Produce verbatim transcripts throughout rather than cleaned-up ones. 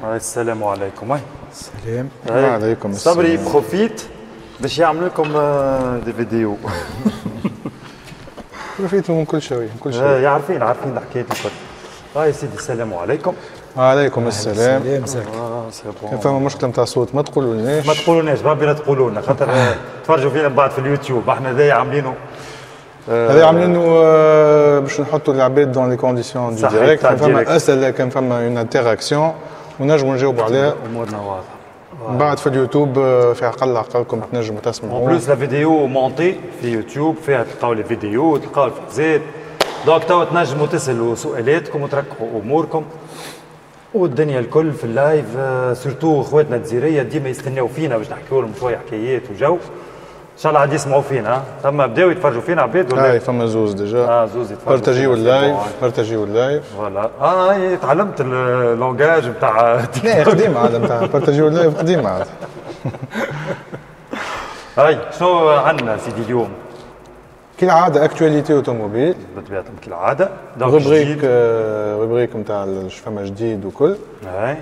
السلام عليكم. السلام وعليكم السلام. صبري بروفيت باش يعمل لكم دي فيديو. بروفيتوا من كل شيء من كل شيء. آه عارفين عارفين الحكايه الكل. اه يا سيدي السلام عليكم. وعليكم السلام. السلام. اه سي بون. كان فما مشكله نتاع صوت ما تقولولناش. ما تقولوناش ربي لا تقولوا لنا خاطر تفرجوا فينا بعد في اليوتيوب احنا ذا عاملينه. هذا عاملينه باش نحطوا العباد دون لي كونديسيون دو ديريكت. كان فما اسئله كان فما اون انتراكسيون ونجموا نجاوبوا عليها. امورنا واضحه. بعد في اليوتيوب في اقل عقلكم تنجموا تسمعوا. اون بلوس لا فيديو مونتي في يوتيوب فيها تلقاو لي فيديو تلقاو الفازات. دونك توا تنجموا تسالوا سؤالاتكم وتركبوا اموركم والدنيا الكل في اللايف. سورتو اخواتنا الجزائريه ديما يستناو فينا باش نحكيو لهم شويه حكايات وجو. ان شاء الله عاد يسمعوا فينا. ثم بداو يتفرجوا فينا عباد ولا؟ هاي فما زوز ديجا. اه زوز يتفرجوا. بارتاجيو اللايف بارتاجيو اللايف. فوالا اه تعلمت اللونجاج نتاع لا قديم عاد نتاع بارتاجيو اللايف قديم عاد. هاي شنو عندنا سيدي اليوم؟ كالعاده اكتواليتي اوتوموبيل بطبيعه كالعاده. روبريك روبريك نتاع فما جديد وكل. هاي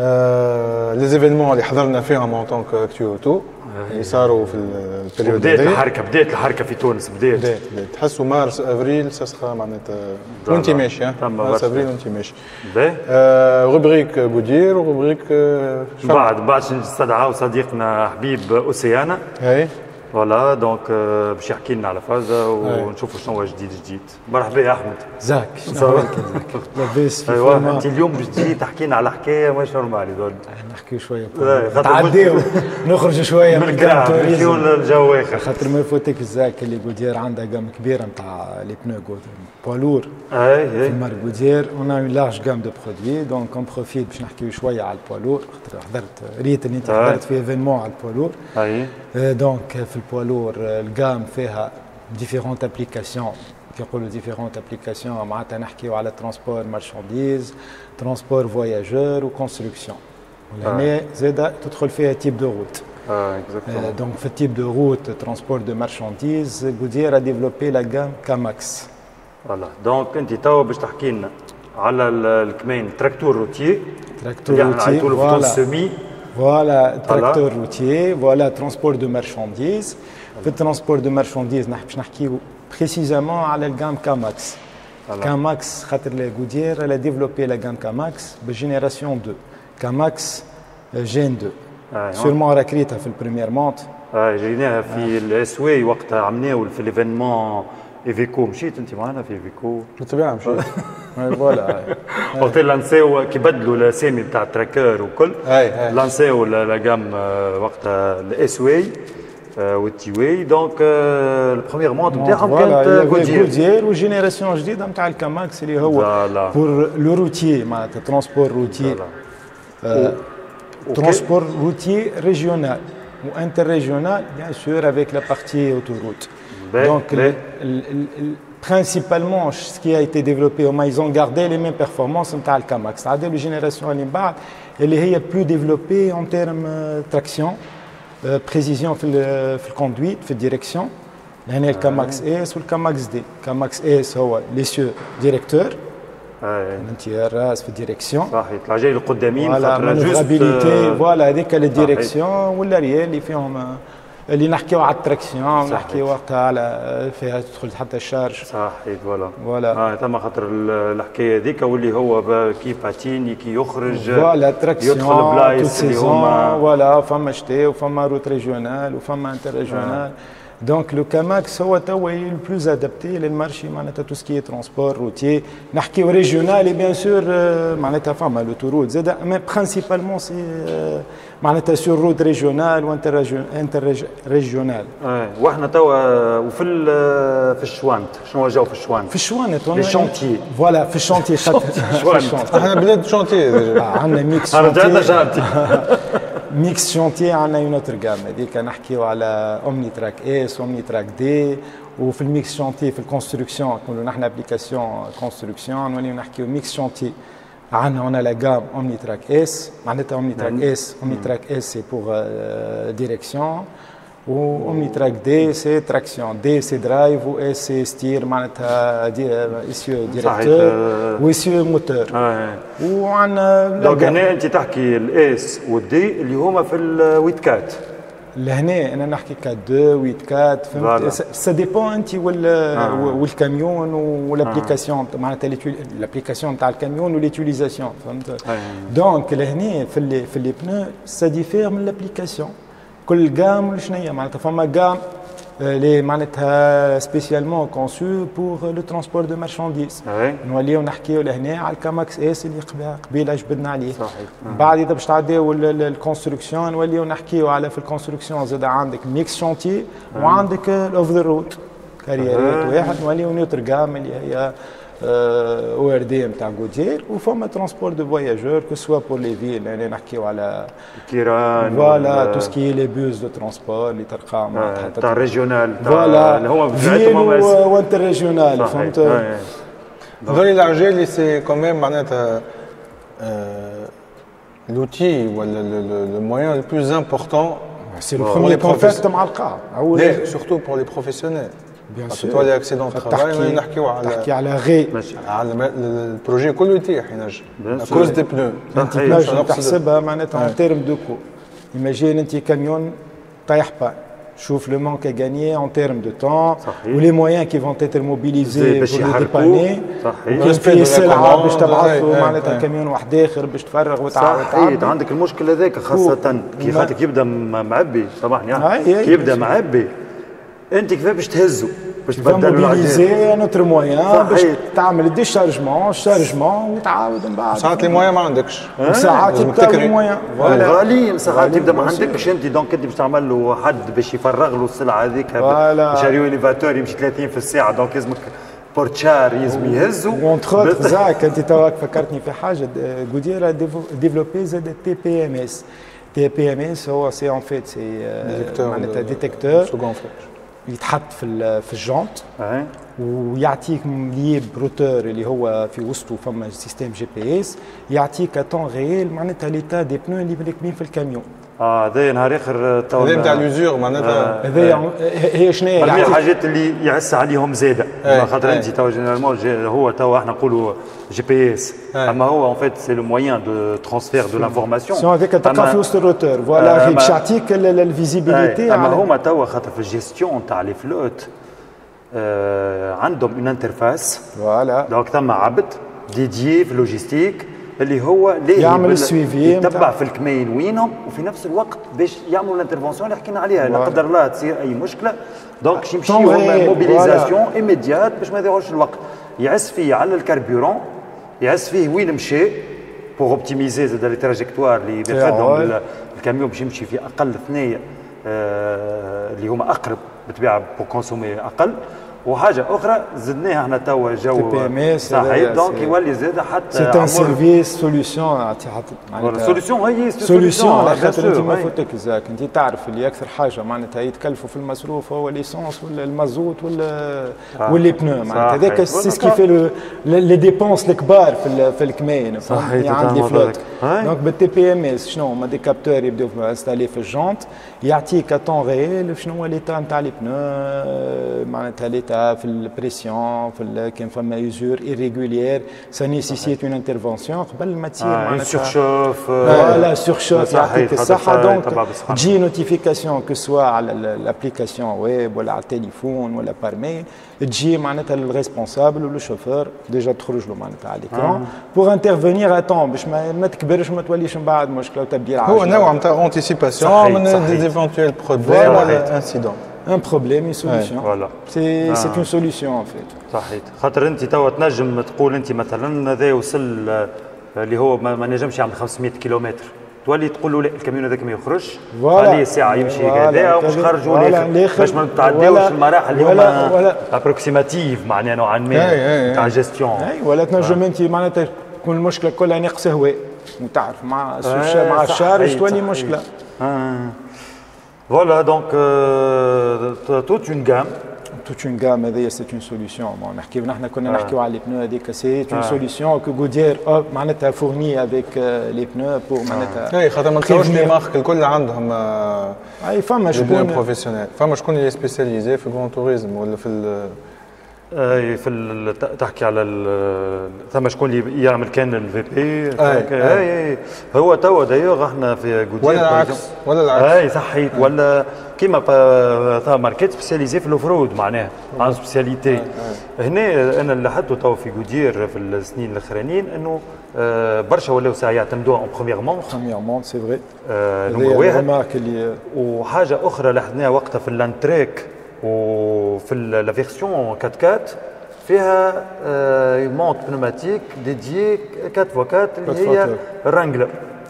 لي زيفينمون اللي حضرنا فيهم اون طونك اكتو اوتو اللي صاروا في البريود بدات الحركه بدات الحركه في تونس بدات بدات تحسوا مارس افريل ساسخا معناتها وانت ماشي ها مارس افريل وانت ماشي. آه روبريك بودير وروبريك بعد بعد نستدعاو صديقنا حبيب اوسيانا. اي فوالا دونك باش يحكي لنا على فازا ونشوفوا شنو هو جديد جديد. مرحبا يا احمد. زاك شنو حالك زاك؟ لاباس في ايوا انت اليوم باش تجي تحكي لنا على حكايه مش نورمالي دول. نحكيو شويه تعديو نخرجوا شويه من الكلام نحكيو الجو اخر. خاطر ما يفوتك الزاك اللي بودير عندها قام كبيره نتاع لي بنو بولور. اي اي في مارك بودير اون اون لارج جام دو برودوي دونك اون بروفيت باش نحكيو شويه على البولور خاطر حضرت ريت اللي انت حضرت في ايفينمون على البولور. اي دونك في البولور الجام فيها ديفيرونت ابليكاسيون. كي نقولوا ديفيرونت ابليكاسيون معناتها نحكيو على ترونسبور مارشانديز ترونسبور فواياجور وكونستركسيون. ولهنا زاده تدخل فيها تيب دو روت. اه اكزاكتومون. دونك في التيب دو روت ترونسبور دو مارشانديز بودير ا ديفلوبي لا جام كاماكس. فوالا دونك انت توا باش تحكي لنا على الكمين تراكتور روتيي. تراكتور روتيي فوالا سيمي. فوالا تراكتور روتيي فوالا ترونسبور دو مارشانديز. في الترونسبور دو مارشانديز باش نحكيو بريسيزامون على الجام كاماكس. كاماكس خاطر لا غودير لا ديفلوبي لا جام كاماكس بجينيراسيون اثنين كاماكس جين اثنين. سيرمون راك ريتها في البريمير مونت. اه جيناها في الاسواي وقتها عملناو في ليفينمون ايفيكو. مشيت انت معنا في ايفيكو؟ بالطبيعه مشيت. فوالا وقت لانسيو كي بدلوا الاسامي نتاع التراكور وكل لانسيو لا جام وقتها الاسواي والتيوي. دونك البروميير مونت نتاعهم كانت غودير. غودير وجينيراسيون جديده نتاع الكاماكس اللي هو بور لو روتيي معناتها ترونسبور روتيي. ترونسبور روتيي ريجيونال وانتر ريجيونال بيان سور افيك لا بارتي اوتوروت. Donc, le, le, le, principalement, ce qui a été développé, ils ont gardé les mêmes performances de le Kamax. C'est-à-dire la génération elle est plus développée en termes de traction, euh, précision dans la conduite, dans la direction. Il y a le Kamax S ou le Kamax D. Kamax S, c'est l'essieu directeur. الانتيار راس في الديريكسيون صحيح يطلع جاي لقدامين خاطر مانوفرابيليتي فوالا هذيك الديريكسيون ولا ريال اللي فيهم اللي نحكيو على التراكسيون نحكيو وقتها على فيها تدخل حتى الشارج. صحيح فوالا فوالا اه ثم خاطر الحكايه هذيك واللي هو كي باتيني كي يخرج فوالا تراكسيون يدخل بلايص اللي هما فوالا فما شتي وفما روت ريجيونال وفما انتر ريجيونال. دونك لو كاماكس هو توا لو بلوز ادابتي للمارشي معناتها تو سكي ترونسبور روتيي نحكيو ريجيونال اي بيان سور معناتها فما لوتوروت زاد مي برينسيبالمون سي معناتها سور روت ريجيونال وانتر انتر ريجيونال. اه واحنا توا وفي في الشوانت شنو جاو في الشوانت؟ في الشوانت لي شونتيي فوالا في الشونتيي شوانت احنا بلاد شونتيي عندنا ميكس رجعنا شونتيي ميكس شونتيي عندنا اون اوتر جام هذيك نحكيو على اومني تراك اس اومني تراك دي. وفي الميكس شونتيي في الكونستركسيون نقولوا نحن ابليكاسيون كونستركسيون نوليو نحكيو ميكس شونتيي عندنا هنا لا جام اومني تراك اس معناتها اومني تراك اس اومني تراك اس سي بور ديريكسيون واومني تراك دي سي تراكسيون، دي سي درايف، و اس سي ستير معناتها دي اسيو ديريكتور واسيو موتور. وعندنا دونك هنا انت تحكي الاس والدي اللي هما في الويتكات. لهنا انا نحكي كات دو ويت كات فهمت. سا ديبون انت وال آه. والكاميون والابليكاسيون آه. معناتها الابليكاسيون تاع الكاميون وليتيليزاسيون فهمت. آه. دونك لهنا في اللي في لي بنو سا ديفير من الابليكاسيون. كل جام شنيا معناتها فما جام اللي معناتها سبيسيالمون كونسو بور لو ترونسبور دو مارشانديز. نوليو نحكيو لهنا على الكاماكس اس اللي قبيله جبدنا عليه. صحيح. بعد اذا باش تعديو الكونستركسيون نوليو نحكيو على في الكونستركسيون زاد عندك ميكس شونتي وعندك الاوف ذا رود كاريرات واحد نوليو نيوتر جام اللي هي او ار دي نتاع جودير وفما ترونسبور دو فواياجور كو سوا بور لي فيل يعني نحكيو على كيران فوالا تو سكي لي بوز دو ترونسبور اللي ترقى معناتها تاع ريجيونال فوالا اللي هو فيل وانتر ريجيونال فهمت. هذول العجالي سي كوميم معناتها لوتي ولا لو موان لو بلوز امبورطون سي لو بروميير كونتاكت مع القاع. لا سورتو بور لي بروفيسيونيل. بيان سور تو لي اكسيدون ترافاي نحكيو على تحكي على غي على البروجي كله يتيح ينجم كوز دي بنو. انت تنجم تحسبها معناتها ان تيرم دو كو. ايماجين انت كاميون طايح با شوف لو مانك à gagner en termes de temps ou les moyens qui vont être mobilisés pour le dépanner. صحيح. في سلعه باش تبعثوا معناتها كاميون واحد اخر باش تفرغ وتعاود تعاود. عندك المشكل هذاك خاصه كي خاطرك يبدا معبي سامحني كي يبدا معبي انت كيف باش تهزو باش تبدل موبيليزي نوتر مويان باش تعمل دي شارجمون شارجمون وتعاود من بعد. ساعات لي مويان ما عندكش ساعات تبدا لي مويان غالي ساعات تبدا ما عندكش انت دونك انت باش تعمل له حد باش يفرغ له السلعه هذيك باش يريو ليفاتور يمشي ثلاثين في الساعه دونك لازمك بورتشار يلزم يهزو. وانتر زاك انت توك فكرتني في حاجه جودير ديفلوبي زاد تي بي ام اس. تي بي ام اس هو سي ان فيت سي معناتها ديتيكتور يتحط في في الجونت ويعطيك ليب روتور اللي هو في وسطه فما سيستم جي بي اس يعطيك اتون ريال معناتها ليتا دي بنو اللي راكبين في الكاميون. اه هذا نهار اخر تو هذا نتاع لوزور معناتها هذا هي شنو هي الحاجات اللي يعس عليهم زاده خاطر انت تو جينيرالمون هو تو احنا نقولوا جي بي اس اما هو ان فيت سي لو موان دو ترانسفير دو لانفورماسيون سون هذاك تلقى في وسط الروتور فوالا باش يعطيك الفيزيبيليتي. اما هما توا خاطر في الجيستيون تاع لي فلوت عندهم اون انترفاس فوالا دونك ثم عبد ديديي في اللوجيستيك اللي هو ليه يعمل السويفي يتبع في الكمين وينهم وفي نفس الوقت باش يعملوا الانترفونسيون اللي حكينا عليها لا قدر الله تصير اي مشكله دونك يمشيو موبيليزاسيون ايميديات باش ما يضيعوش الوقت. يعس فيه على الكربيرون يعس فيه وين مشى بور اوبتيميزي زاد لي تراجيكتوار اللي بيخدم الكاميون باش يمشي في اقل ثنيه آه اللي هما اقرب بالطبيعه بور كونسومي اقل. وحاجه اخرى زدناها احنا توا جو صحيح دونك يولي زاد حتى سي ان سيرفيس سوليوشن معناتها سوليوشن هي سوليوشن على خاطر انت ما فوتك زاك انت تعرف اللي اكثر حاجه معناتها يتكلفوا في المصروف هو ليسونس ولا المازوت ولا واللي بنو معناتها هذاك سي سكي في لي ديبونس الكبار في في الكمين فهمت عندي فلوت دونك بالتي بي ام اس شنو هما دي كابتور يبداو انستالي في الجونت يعطيك اتون ريال شنو هو ليتا نتاع لي بنو معناتها ليتا في البريسيون في كان فما يوزور ايريغوليير سا نيسيسيت اون انترفونسيون قبل ما تصير معناتها سورشوف فوالا سورشوف يعطيك الصحه دونك تجي نوتيفيكاسيون كو سوا على الابليكاسيون ويب ولا على التليفون ولا بار ميل تجي معناتها للريسبونسابل ولا الشوفور ديجا تخرج له معناتها على الاكران بور انترفينير اتون باش ما تكبرش وما توليش من بعد مشكله وتبديل عاجل. هو نوع نتاع انتيسيباسيون من دي ايفونتويل بروبليم ولا انسيدون. ان بروبليم اون سوليوشن فوالا سي سي اون سوليوشن ان فيت. صحيح خاطر انت توا تنجم تقول انت مثلا هذا وصل اللي هو ما نجمش يعمل خمسمية كيلومتر تولي تقول له لا الكاميون هذاك ما يخرجش خليه ساعه يمشي هكذا ومش خرجوا الاخر باش ما نتعداوش المراحل اللي هما ابروكسيماتيف معناها نوعا ما تاع جيستيون. اي ولا تنجم انت معناتها تكون المشكله كلها نقص هواء وتعرف مع مع الشارج تولي مشكله. Voilà, donc euh, toute une gamme. توت اون غام هذايا سي اون سوليسيون نحكيو نحن كنا نحكيو على لي بنو هذيك سي اون سوليسيون كو غودير معناتها فورني افيك لي بنو بور معناتها اي خاطر ما نتصورش لي مارك الكل عندهم اي فما شكون بروفيسيونيل فما شكون اللي سبيسياليزي في الكون توريزم ولا في اي في تحكي على ثم شكون اللي يعمل كان الفي بي اي اي هو توا دايوغ احنا في جودير ولا العكس ولا العكس اي صحيت ولا كيما ثم ماركات سبيسياليزي في الفرود معناها عن سبيسياليتي هنا انا اللي لاحظته توا في جودير في السنين الاخرانيين انه برشا ولاو ساعه يعتمدوا اون بروميير مونت بروميير مونت سي فري نمبر واحد وحاجه اخرى لاحظناها وقتها في اللاندتريك وفي لا فيرسيون أربعة أربعة فيها مونت بنوماتيك ديديي أربعة فوقات اللي هي الرانجلر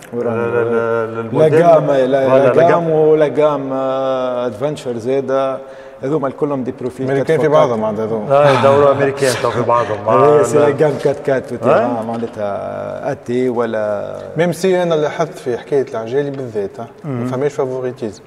لا جام لا جام ولا جام ادفنتشر زاده هذوما كلهم دي بروفيل امريكان في بعضهم عند هذوما اي دوروا امريكان تو في بعضهم سي لا جام أربعة أربعة معناتها اتي ولا ميم سي انا لاحظت في حكايه العجالي بالذات ما فماش فافوريتيزم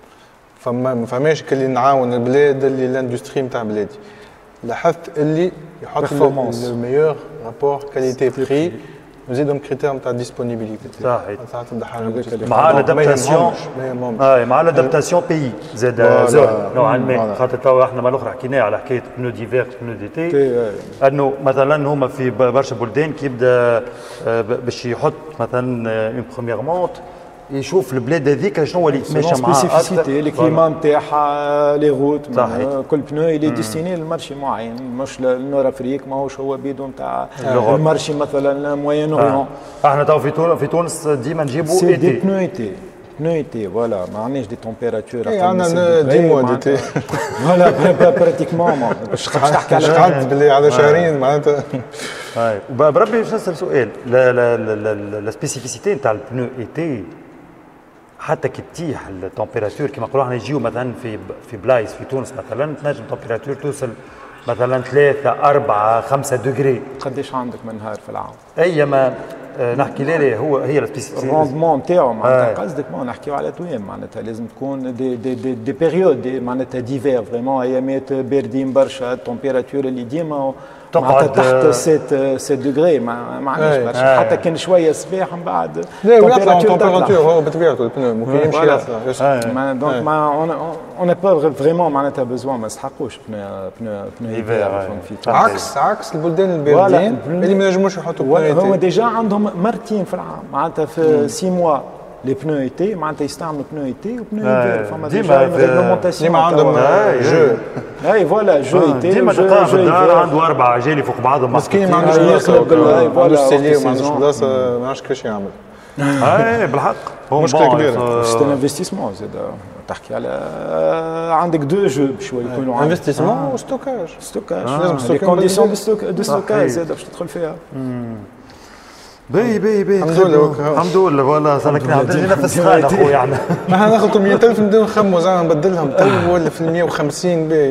فما ما فماش كلي نعاون البلاد اللي الاندستري نتاع بلادي لاحظت اللي يحط لو ميور رابور كاليتي بري وزيدهم كريتير نتاع ديسبونيبيليتي صحيح ساعات تبدا حاجه مع الادابتاسيون اي مع الادابتاسيون بي زاد زون نوعا ما خاطر توا احنا مره اخرى حكينا على حكايه بنو ديفير بنو ديتي انه مثلا هما في برشا بلدان كي يبدا باش يحط مثلا اون بروميير مونت يشوف البلاد هذيك شنو هو اللي يتماشى معاه سبيسيفيسيتي الكليما نتاعها لي روت كل بنو اللي ديستيني للمارشي معين مش للنور افريك ماهوش هو بيدو نتاع المارشي مثلا موين اوريون احنا تو في في تونس ديما نجيبوا ايتي دي بنو ايتي بنو ايتي فوالا ما عندناش دي تمبيراتور عندنا دي موا ديتي فوالا براتيكمون باش تحكي على قعدت باللي على شهرين معناتها اي بربي باش نسال سؤال لا لا لا سبيسيفيسيتي نتاع البنو ايتي حتى كي تتيح التمبيراتور كما نقولوا احنا نجيو مثلا في في بلايص في تونس مثلا تنجم التمبيراتور توصل مثلا ثلاثة أربعة خمسة دوغري. قديش عندك من نهار في العام؟ أي ما نحكي ليه هو هي السبيسيفيتي الروندمون نتاعو معناتها قصدك ما نحكيو على توام معناتها لازم تكون دي دي دي, دي بيريود دي معناتها ديفير فريمون ايامات باردين برشا التمبيراتور اللي ديما تقعد تحت ستة ستة دوغري ما معناش برشا حتى كان شويه الصباح من بعد لا يطلع التمبيراتور هو بطبيعته البنو ممكن يمشي يطلع دونك ما اون با فريمون معناتها بزوان ما يستحقوش بنو بنو بنو هيفير عكس عكس البلدان الباردين اللي ما ينجموش يحطوا بنو هو ديجا عندهم مرتين في العام معناتها في ستة موا لي بنو ايتي معناتها يستعملوا بنو ايتي وبنو هيفير فما ديما ريغلومونتاسيون ديما عندهم جو اي فوالا جو ايتي ديما تلقاه في الدار عنده اربع عجالي فوق بعضهم مسكين ما عندوش بلاصه فوالا ستيلي وما عندوش بلاصه ما عرفش كيفاش يعمل اي بالحق هو مشكله كبيره سي ان انفستيسمون زاد تحكي على عندك دو جو بشوي يكونوا عندك انفستيسمون وستوكاج ستوكاج لازم لي كونديسيون دو ستوكاج زاد باش تدخل فيها باهي باهي باهي الحمد لله الحمد لله فوالا سلكنا عندنا في السخانه اخويا احنا ما ناخذ ثمانمية ألف نبداو نخموا زعما نبدلهم تو ولا في مية وخمسين باهي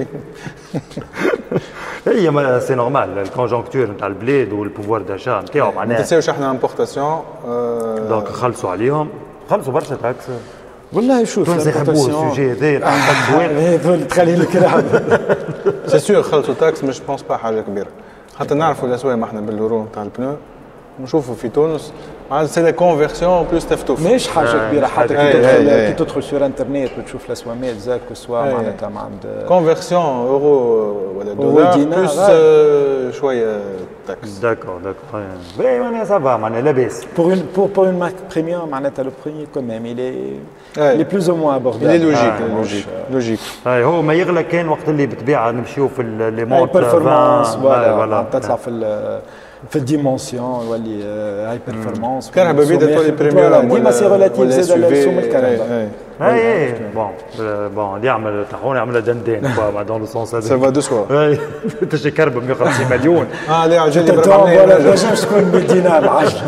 هي ما سي نورمال الكونجونكتور نتاع البلاد والبوفوار داشا نتاعو معناها ما تنساوش احنا امبورتاسيون دونك خلصوا عليهم خلصوا برشا تاكس والله شوف تونس يحبوا السوجي هذايا هذول تخلي الكلام سي سور خلصوا تاكس مش بونس با حاجه كبيره حتى نعرفوا الاسواق احنا باليورو نتاع البنو نشوفوا في تونس معناتها سي لا كونفيرسيون بلوس تفتوف ماهيش حاجه كبيره حتى كي تدخل كي تدخل سور انترنت وتشوف الاسوامات زاك سوا معناتها ما عند كونفيرسيون اورو ولا دولار بلوس شويه تاكس داكور داكور باهي معناها سافا معناها لاباس بور اون بور بور اون مارك بريميوم معناتها لو بري كو ميم الي الي بلوز او موان ابوردابل الي لوجيك لوجيك لوجيك اي هو ما يغلى كان وقت اللي بالطبيعه نمشيو في لي مونت بيرفورمانس فوالا تطلع في في الديمونسيون يولي هاي بيرفورمانس كهرباء بيدا تولي بريميوم ديما سي ريلاتيف زاد على سوم الكهرباء اي بون بون اللي يعمل طاحون يعمل دندان كوا دون لو سونس هذا سا فا دو سوا اي تشي كهرباء مية وخمسين مليون اه لا عجلني بربعمية باش تكون مية دينار العشرة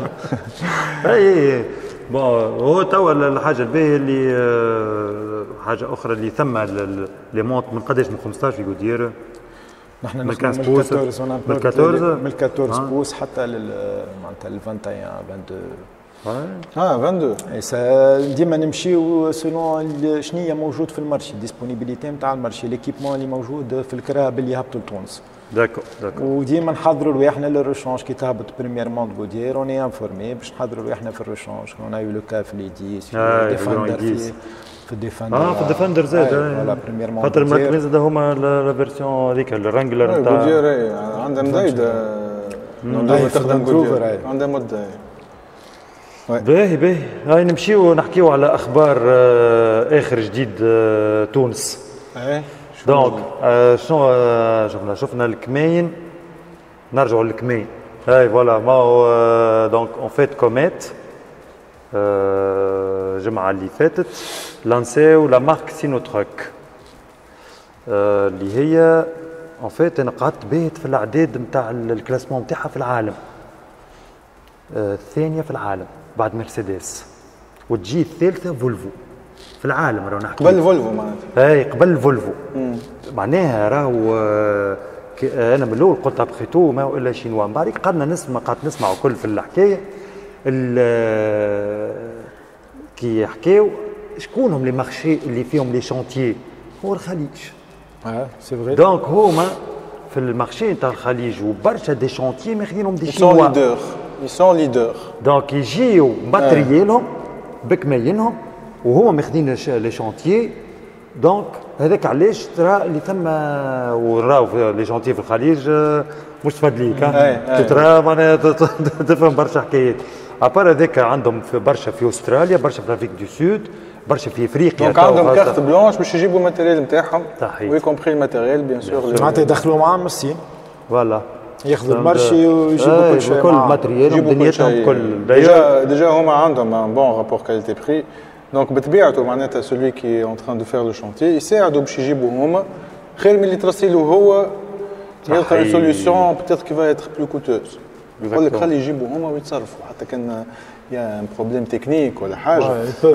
اي بون هو توا الحاجه الباهيه اللي حاجه اخرى اللي ثم لي مونت من قداش من خمسطاش يقول دير نحن من أربعطاش من أربعطاش من أربعطاش بوس حتى لل معناتها ل واحد وعشرين اثنين وعشرين اه اثنين وعشرين ديما نمشيو سولون شنو هي موجود في المارشي ديسبونيبيليتي نتاع المارشي ليكيبمون اللي موجود في الكراب اللي هبطوا لتونس. داكو داكو. وديما نحضروا رواحنا للريشونج كي تهبط بريميرمون بودير اوني انفورمي باش نحضروا رواحنا في الريشونج. اون ايو لو كا في ليديس في ديفندر في الديفندر اه في الديفندر زاد فوالا بريميرمون خاطر الماكرين زاد هما لا فيرسيون هذيك الرانجلر نتاع بودير عندها مدايده تخدم بودير عندها مده. باهي باهي هاي نمشيو نحكيو على اخبار آه اخر جديد آه تونس. ايه دونك آه شنو آه شفنا شفنا الكمين نرجعوا للكمين هاي فوالا ما هو آه دونك اون فيت كوميت آه الجمعه اللي فاتت لانسيو لا مارك سينوتروك آه اللي هي اون فيت انا قعدت باهت في الاعداد نتاع الكلاسمون نتاعها في العالم الثانيه آه في العالم بعد مرسيدس وتجي الثالثه فولفو في العالم راهو نحكي قبل فولفو معناتها اي قبل فولفو معناها راهو انا من الاول قلت ابخي تو ما هو الا شينوا من بعد قعدنا نسمع قعدت نسمع كل في الحكايه كي يحكيو شكون هم لي مارشي اللي فيهم لي شونتيي هو الخليج. اه سي فري دونك هما في المارشي نتاع الخليج وبرشا دي شونتيي ماخذينهم دي شينوا سون ليدر سون ليدر دونك يجيو ماتريالهم بكمينهم وهما ماخذين لي شونتيي. دونك هذاك علاش ترى اللي ثم وراو لي شونتيي في الخليج مش تفدليك ها ترى معناها تفهم برشا حكايات. ابار هذاك عندهم في برشا في استراليا برشا في افريك دو سود برشا في افريقيا. دونك عندهم كارت بلونش باش يجيبوا الماتيريال نتاعهم وي كومبري الماتيريال بيان سور معناتها يدخلوا معاهم من الصين فوالا ياخذوا المارشي ويجيبوا كل شيء كل ماتريالهم دنيتهم كل ديجا ديجا هما عندهم ان بون رابور كاليتي بري. دونك بطبيعته معناتها سولوي كي اون تران دو فير لو شونتيي يساعدوا باش يجيبوا هما خير من اللي ترسلوا هو يلقى اون سوليسيون بتيتر كي فا ايتر بلو كوتوز. يقول لك خلي يجيبوا هما ويتصرفوا حتى كان يا ان بروبليم تكنيك ولا حاجه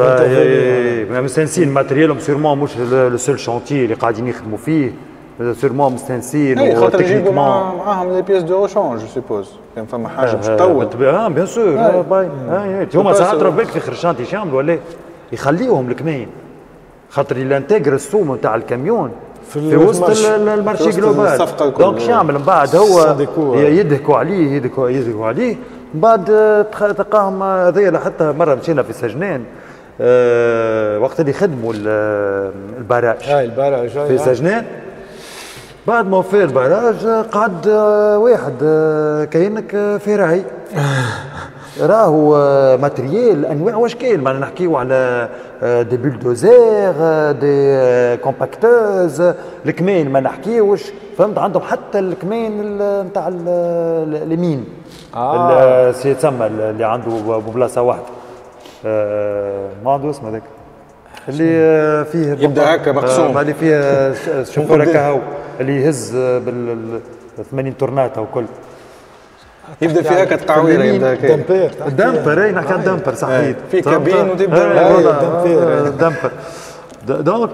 مستانسين ماتريالهم سيرمون مش لو سول شونتيي اللي قاعدين يخدموا فيه سيرمون مستانسين خاطر يجيبوا معاهم لي بيس دو ريشونج جو سيبوز كان فما حاجه باش تطول اه بيان سور باي هما ساعات راه بالك في خرشانتي شامل ولا يخليوهم الكمين خاطر يلانتيغر السوم نتاع الكاميون في وسط المارشي جلوبال. دونك شو يعمل من بعد هو يدهكوا عليه يدهكوا يدهكوا عليه من بعد تلقاهم هذايا حتى مره مشينا في سجنان أه وقت اللي خدموا البراج هاي البراج في سجنان بعد ما وفى البراج قعد واحد كاينك فيراي راهو ماتريال انواع واشكال معنا نحكيو على دي بولدوزير دي كومباكتوز الكمين ما نحكيوش فهمت عندهم حتى الكمين نتاع اليمين اه سي تسمى اللي عنده ببلاصه واحده ما عنده اسمه هذاك اللي فيه يبدا هكا مقسوم اللي فيه شوفوا هكا هو اللي يهز بال ثمانين تورناتا وكل يبدا في هكا التعويره يبدا هكا دامبير دامبر اي نحكي عن دامبر صحيح في كابين وتبدا دامبر دامبر دونك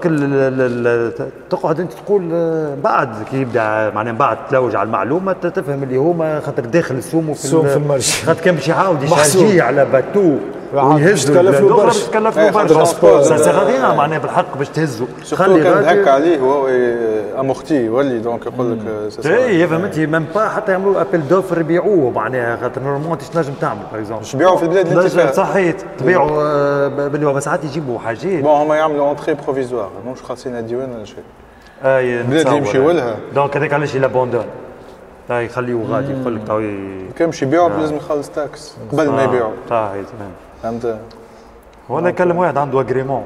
تقعد انت تقول بعد كي يبدا معناها بعد تلوج على المعلومه تفهم اللي هما خاطر داخل السوم في السوم في المارشي خاطر كان باش يعاود يشارجي على باتو ويهزوا تكلف له برشا تكلف له برشا سا سي غادي معناها بالحق باش تهزوا خلي كان هكا عليه هو امورتي يولي دونك يقول لك اي فهمتي ميم با حتى يعملوا ابل دوفر يبيعوه معناها خاطر نورمالمون تنجم تعمل باغ اكزومبل باش يبيعوا في البلاد اللي انت فيها صحيت تبيعوا باللي ساعات يجيبوا حاجات بون هما يعملوا اونتري بروفيزوار مش خاصين الديوان ولا شيء اي البلاد اللي يمشيوا لها دونك هذاك علاش يلابوندون هاي يخليوه غادي يقول لك تو كان باش يبيعوا لازم يخلص تاكس قبل ما يبيعوا صحيح فهمت ولا يكلم واحد عنده اغريمون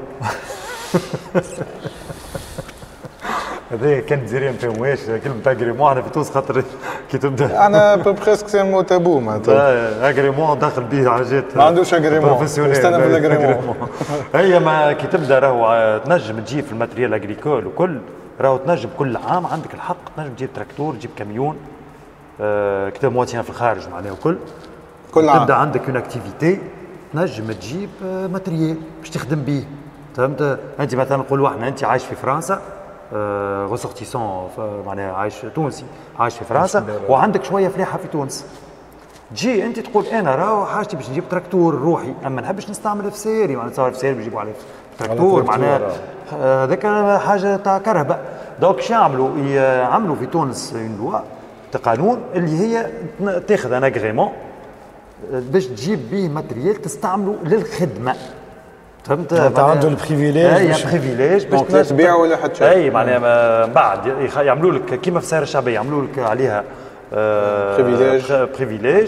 هذا كان جزيريين فيهم واش كلمه اغريمون احنا في تونس خاطر كي تبدا انا بريسك سي مو تابو معناتها اغريمون داخل به حاجات ما عندوش اغريمون استنى في الاغريمون هي ما كي تبدا راهو تنجم تجيب في الماتريال اغريكول وكل راهو تنجم كل عام عندك الحق تنجم تجيب تراكتور تجيب كاميون آه كتاب مواتيان في الخارج معناها وكل كل عام تبدا عندك اون اكتيفيتي تنجم تجيب ماتريال باش تخدم به فهمت. انت مثلا نقولوا احنا انت عايش في فرنسا ريسورتيسون معناها عايش تونسي عايش في فرنسا وعندك شويه فلاحه في تونس تجي انت تقول انا راهو حاجتي باش نجيب تراكتور روحي، اما ما نحبش نستعمل افساري، معناتها تصور افساري بيجيبوا عليه تراكتور معناها هذاك حاجه تاع كرهبه. دونك شو يعملوا؟ يعملوا في تونس اون لوا قانون اللي هي تاخذ ان اغريمون باش تجيب به ماتريال تستعمله للخدمه. فهمت؟ عنده البريفيليج. اي بريفيليج باش تبيع ولا حتى شيء. اي معناها بعد يعملوا لك كيما في السياره الشعبيه يعملوا لك عليها بريفيليج بريفيليج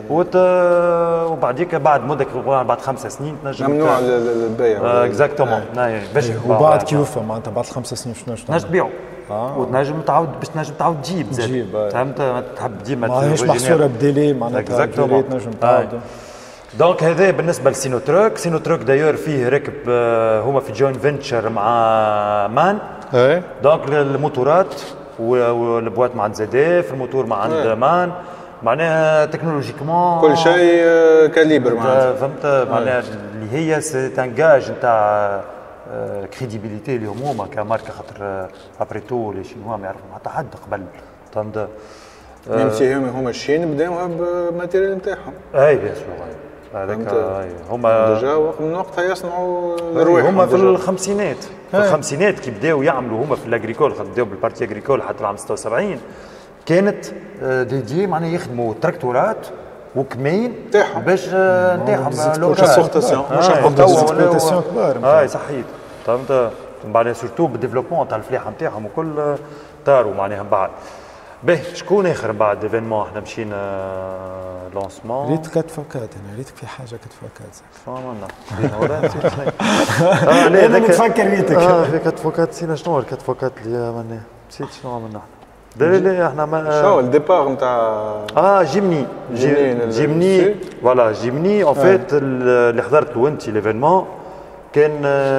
وبعديك بعد مده بعد خمس سنين تنجم ممنوع البيع. اكزاكتومون باش وبعد كي يوفى معناتها بعد خمس سنين شنو تنجم تبيعوا وتنجم تعاود باش تنجم تعاود تجيب زاد. فهمت؟ تحب ديما ماهيش محصوره بديلي معناتها تنجم تعاود. دونك هذا بالنسبه لسينو تروك. سينو تروك دايور فيه ركب هما في جوين فينتشر مع مان. اي دونك الموتورات والبوات مع عند زداف، الموتور مع عند مان، معناها تكنولوجيكمون كل شيء كاليبر معناتها. فهمت؟ معناها اللي هي سي انجاج نتاع كريديبيليتي اليوم هما كماركه، خاطر ابري تو لي شينوا ما يعرفوا حتى حد قبل. فهمت؟ ميم سي هما الشين بداوها بالماتيريال نتاعهم. اي بيان سور هذاك هما ديجا من وقتها يصنعوا لرواحهم. هما في الخمسينات في الخمسينات كي بداوا يعملوا هما في الاغريكول، بداوا بالبارتي اغريكول حتى العام ستة وسبعين كانت ديدي معناها يخدموا تراكتورات وكمين تاعهم باش نتاعهم اكسبورتاسيون مش اكسبورتاسيون كبار. اي صحيت. فهمت؟ معناها سورتو بالديفلوبمون تاع الفلاحه نتاعهم وكل طاروا معناها من بعد. باهي شكون اخر بعد ايفينمون احنا مشينا لونسمون؟ ريت كات فوكات انا ريتك في حاجه كات فوكات. شنو عملنا؟ ورا نسيت اه لا انا نتفكر ريتك. اه في كات فوكات نسينا شنو الكات فوكات اللي عملناه، نسيت شنو عملنا احنا. لا لا احنا ما شنو الديبار نتاع اه جيمني جيمني فوالا جيمني اون فيت اللي حضرت له انت ليفينمون كان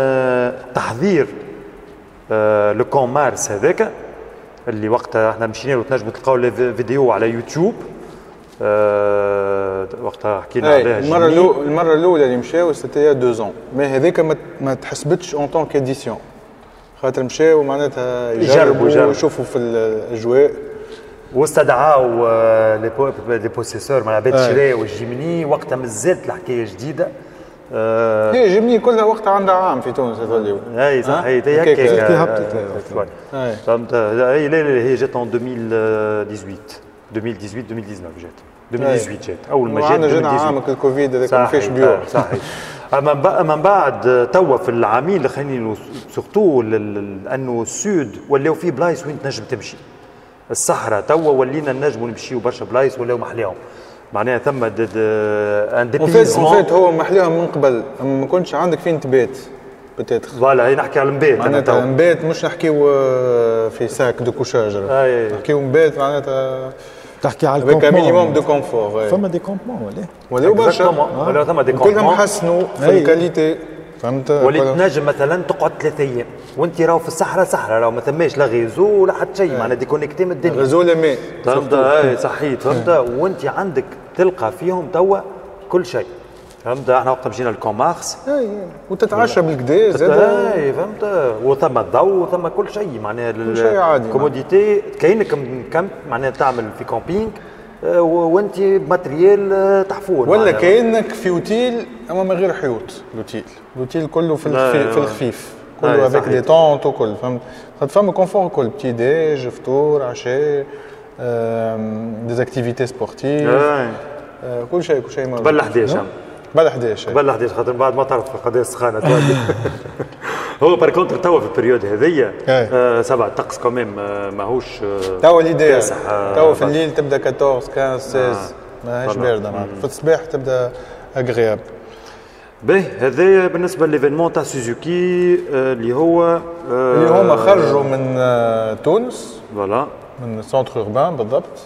تحضير لو كون مارس هذاك اللي وقتها احنا مشينا له تنجموا تلقاو لي فيديو على يوتيوب. أه وقتها حكينا عليها المره الاولى المره الاولى اللي مشاو سيتي دو زون مي هذيك ما تحسبتش اون طون كاديسيون خاطر مشاو معناتها يجربوا ويشوفوا في الاجواء واستدعاو لي بوسيسور مع بيت شراي والجيمني. وقتها مازالت الحكايه جديده. آه هي جيمني كلها وقتها عندها عام في تونس هذول. اي صحيح هي هكاك كي هبطت. فهمت؟ هي لا لا هي جات اون ألفين وثمانية عشر ألفين وثمانية عشر ألفين وتسعطاش جات ألفين وثمانية عشر جات اول ما جات ألفين وثمانية عشر. عامك الكوفيد هذاك ما فيش بيوع. صحيح. اما من بعد توا في العامين الاخرين سورتو لانه السود ولاو فيه بلايص وين تنجم تمشي. الصحراء توا ولينا نجموا نمشيو برشا بلايص ولاو محلاهم معناها ثم ان ديبيزمون. وفات هو محلاهم من قبل ما كنتش عندك فين تبات بتاتر. فوالا نحكي على المبات معناتها المبات مش نحكيو في ساك دو كوشاج نحكيو مبات معناتها تحكي على الكومبون مينيموم دو كونفور. فما دي كومبون ولا ولاو برشا ولا ثم دي كومبون كلهم حسنوا في الكاليتي. فهمت؟ وليت تنجم مثلا تقعد ثلاث ايام وانت راهو في الصحراء صحراء راهو ما ثماش لا غيزو ولا حتى شيء معناها ديكونيكتي من الدنيا. غيزو لا ماء. فهمت؟ اي صحيت. فهمت؟ وانت عندك تلقى فيهم توا كل شيء. فهمت؟ احنا وقت مشينا للكومارس اي وتتعشى بالكدا زاد. اي فهمت؟ وثم الضوء وثم كل شيء معناها كل شيء عادي. كوموديتي كاينك كم معناها تعمل في كومبينغ وانت ماتريال تحفون ولا كانك في اوتيل اما من غير حيوط. الاوتيل الاوتيل كله في الخفيف في الخفيف كله افيك دي طونط وكل. فهمت؟ خاطر فما كونفور كل بتي ديج فطور عشاء دي اكتيفيتي سبورتيف كل شيء كل شيء. قبل حداش قبل حداش قبل حداش خاطر بعد ما تعرف قداش سخانه تولي. هو بار كونتر توا في البريود هذيا آه سبعة الطقس كوميم آه ماهوش آه توا ليديال توا في الليل تبدا أربعطاش خمسطاش ستاشر ماهيش بارده معناتها. في الصباح تبدا اغرياب. باهي هذايا بالنسبه لليفينمون تاع سوزوكي آه اللي هو آه اللي هما خرجوا من آه تونس فوالا من سونتر اوربان بالضبط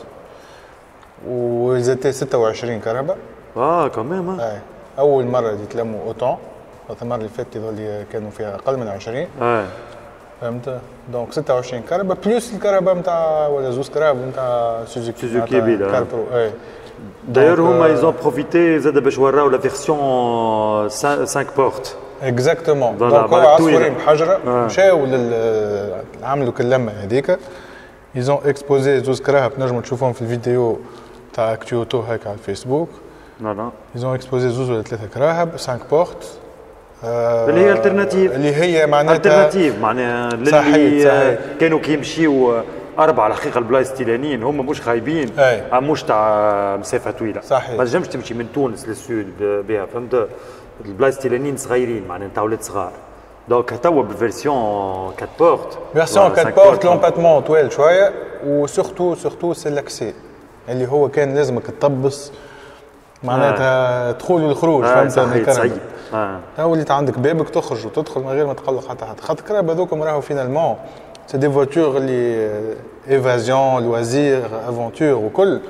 وزيتي ستة وعشرين كهرباء. اه كمان اي اول مره يتلموا اوتون. المره اللي فاتت اللي كانوا فيها اقل من عشرين. اه فهمت؟ دونك ستة وعشرين كهرباء بلس الكهرباء نتاع ولا زوز كهرباء نتاع سوزوكي سوزوكي بيدا كاربرو. اي داير هما ايزون بروفيتي زاد باش وراو لا فيرسيون خمسة بورت. اكزاكتومون. دونك هو عصفورين بحجره مشاو عملوا كلمه هذيك. ايزون اكسبوزي زوز كراهب تنجموا تشوفوهم في الفيديو تاع كيوتو هيك على الفيسبوك. لا لا يزون اكسبوزي زوز ولا ثلاثه كراهب خمسة بورت آه اللي هي الترناتيف اللي هي معناتها الترناتيف معناها للي صحيح صحيح. كانوا كيمشيو أربعة على الحقيقة البلايص تيلانيين هم مش خايبين مش تاع مسافة طويلة صحيح. ما تنجمش تمشي من تونس للسود بها فهمت البلايص تيلانيين صغيرين معناها نتاع ولاد صغار دونك توا بالفيرسيون أربعة بورت فيرسيون أربعة بورت لومباتمون طويل شوية وسورتو سورتو سي لاكسي اللي هو كان لازمك تطبس معناتها دخول والخروج فهمت صحيح اه وليت عندك بابك تخرج وتدخل من غير ما تقلق حتى حد خاطر الكراب هذوكم راهو فينالمون سي دي فواتور اللي ايفازيون لوازير افونتور وكل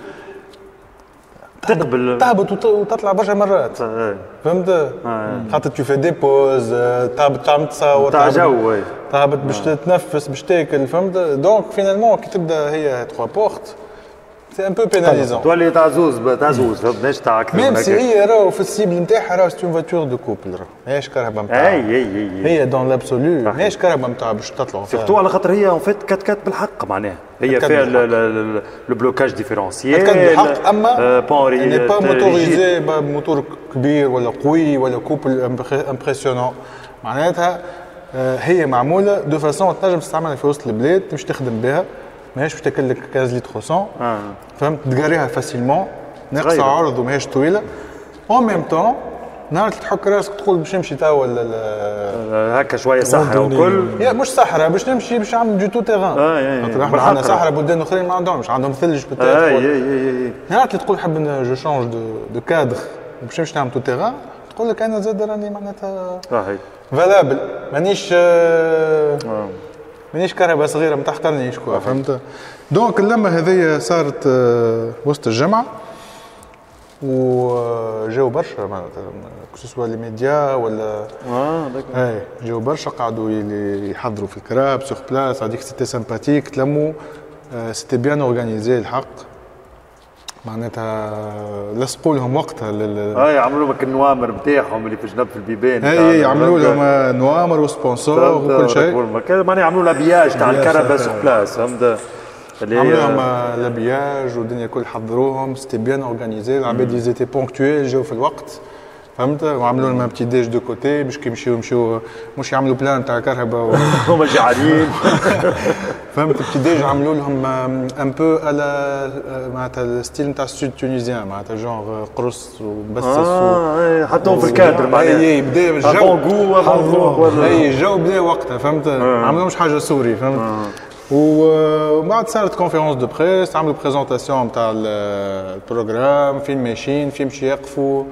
تقبل تهبط وتطلع برشا مرات فهمت خاطر تو في دي بوز تهبط تعمل تصاور تاع جو تهبط باش تتنفس باش تاكل فهمت دونك فينالمون كي تبدا هي ثلاثة بورت سي ان بو بيناليزون تولي تعزوز تعزوز فهمتناش تاع اكثر ميم سي هي راهو في السيبل نتاعها راهو سي اون فواتور دو كوبل راهو ماهيش كرهبه نتاع اي اي اي هي دون لابسولو ماهيش كرهبه نتاع باش تطلعوا سيرتو على خاطر هي اون فيت كات كات بالحق معناها هي فيها لو بلوكاج ديفيرونسييل كات بالحق اما بون ني با موتوريزي بموتور كبير ولا قوي ولا كوبل امبرسيونون معناتها هي معموله دو فاسون تنجم تستعملها في وسط البلاد باش تخدم بها ماهيش باش تاكل لك خمسة لتر مئتين آه. فهمت تقاريها فاسيلمون ناقصه عرض وماهيش طويله اون ميم طون نهار تحك راسك تقول باش نمشي توا ولا هكا شويه صحراء وكل يا مش صحراء باش نمشي باش نعمل دو تو تيران خاطر احنا عندنا صحراء بلدان اخرين ما عندهمش عندهم ثلج بتاعك نهار تقول حاب جو شونج دو دو كادر باش نمشي نعمل تو تيران تقول لك انا زاد راني معناتها صحيح فالابل مانيش مانيش كهرباء صغيره ما تحقرنيش كوا فهمت دونك اللمه هذيا صارت وسط الجامعه وجاو برشا معناتها كسوا لي ميديا ولا اه داكور اي جاو برشا قعدوا يحضروا في الكراب سوغ بلاس هذيك سيتي سامباتيك تلموا سيتي بيان اورغانيزي الحق معناتها لصقوا لهم وقتها لل اه يعملوا لك النوامر نتاعهم اللي في جنب في البيبان اي يعملوا لهم نوامر وسبونسور وكل شيء معناها يعملوا لابياج تاع الكربه سوغ بلاس فهمت عملوا لهم لابياج والدنيا كل حضروهم سيتي بيان اورغانيزي العباد زيتي بونكتويل جاو في الوقت فهمت وعملوا لهم بتي ديج دو كوتي باش كي يمشيو يمشيو مش يعملوا بلان تاع كهرباء هما جعانين فهمت بتي ديج عملوا لهم ان بو على معناتها الستيل نتاع السود تونيزيان معناتها جونغ قرص وبسس اه حطوهم في الكادر معناها اي بدا الجو حضروه اي الجو بدا وقتها فهمت عملوا مش حاجه سوري فهمت وبعد صارت كونفيرونس دو بريس عملوا بريزونطاسيون نتاع البروغرام فين ماشيين فين باش يقفوا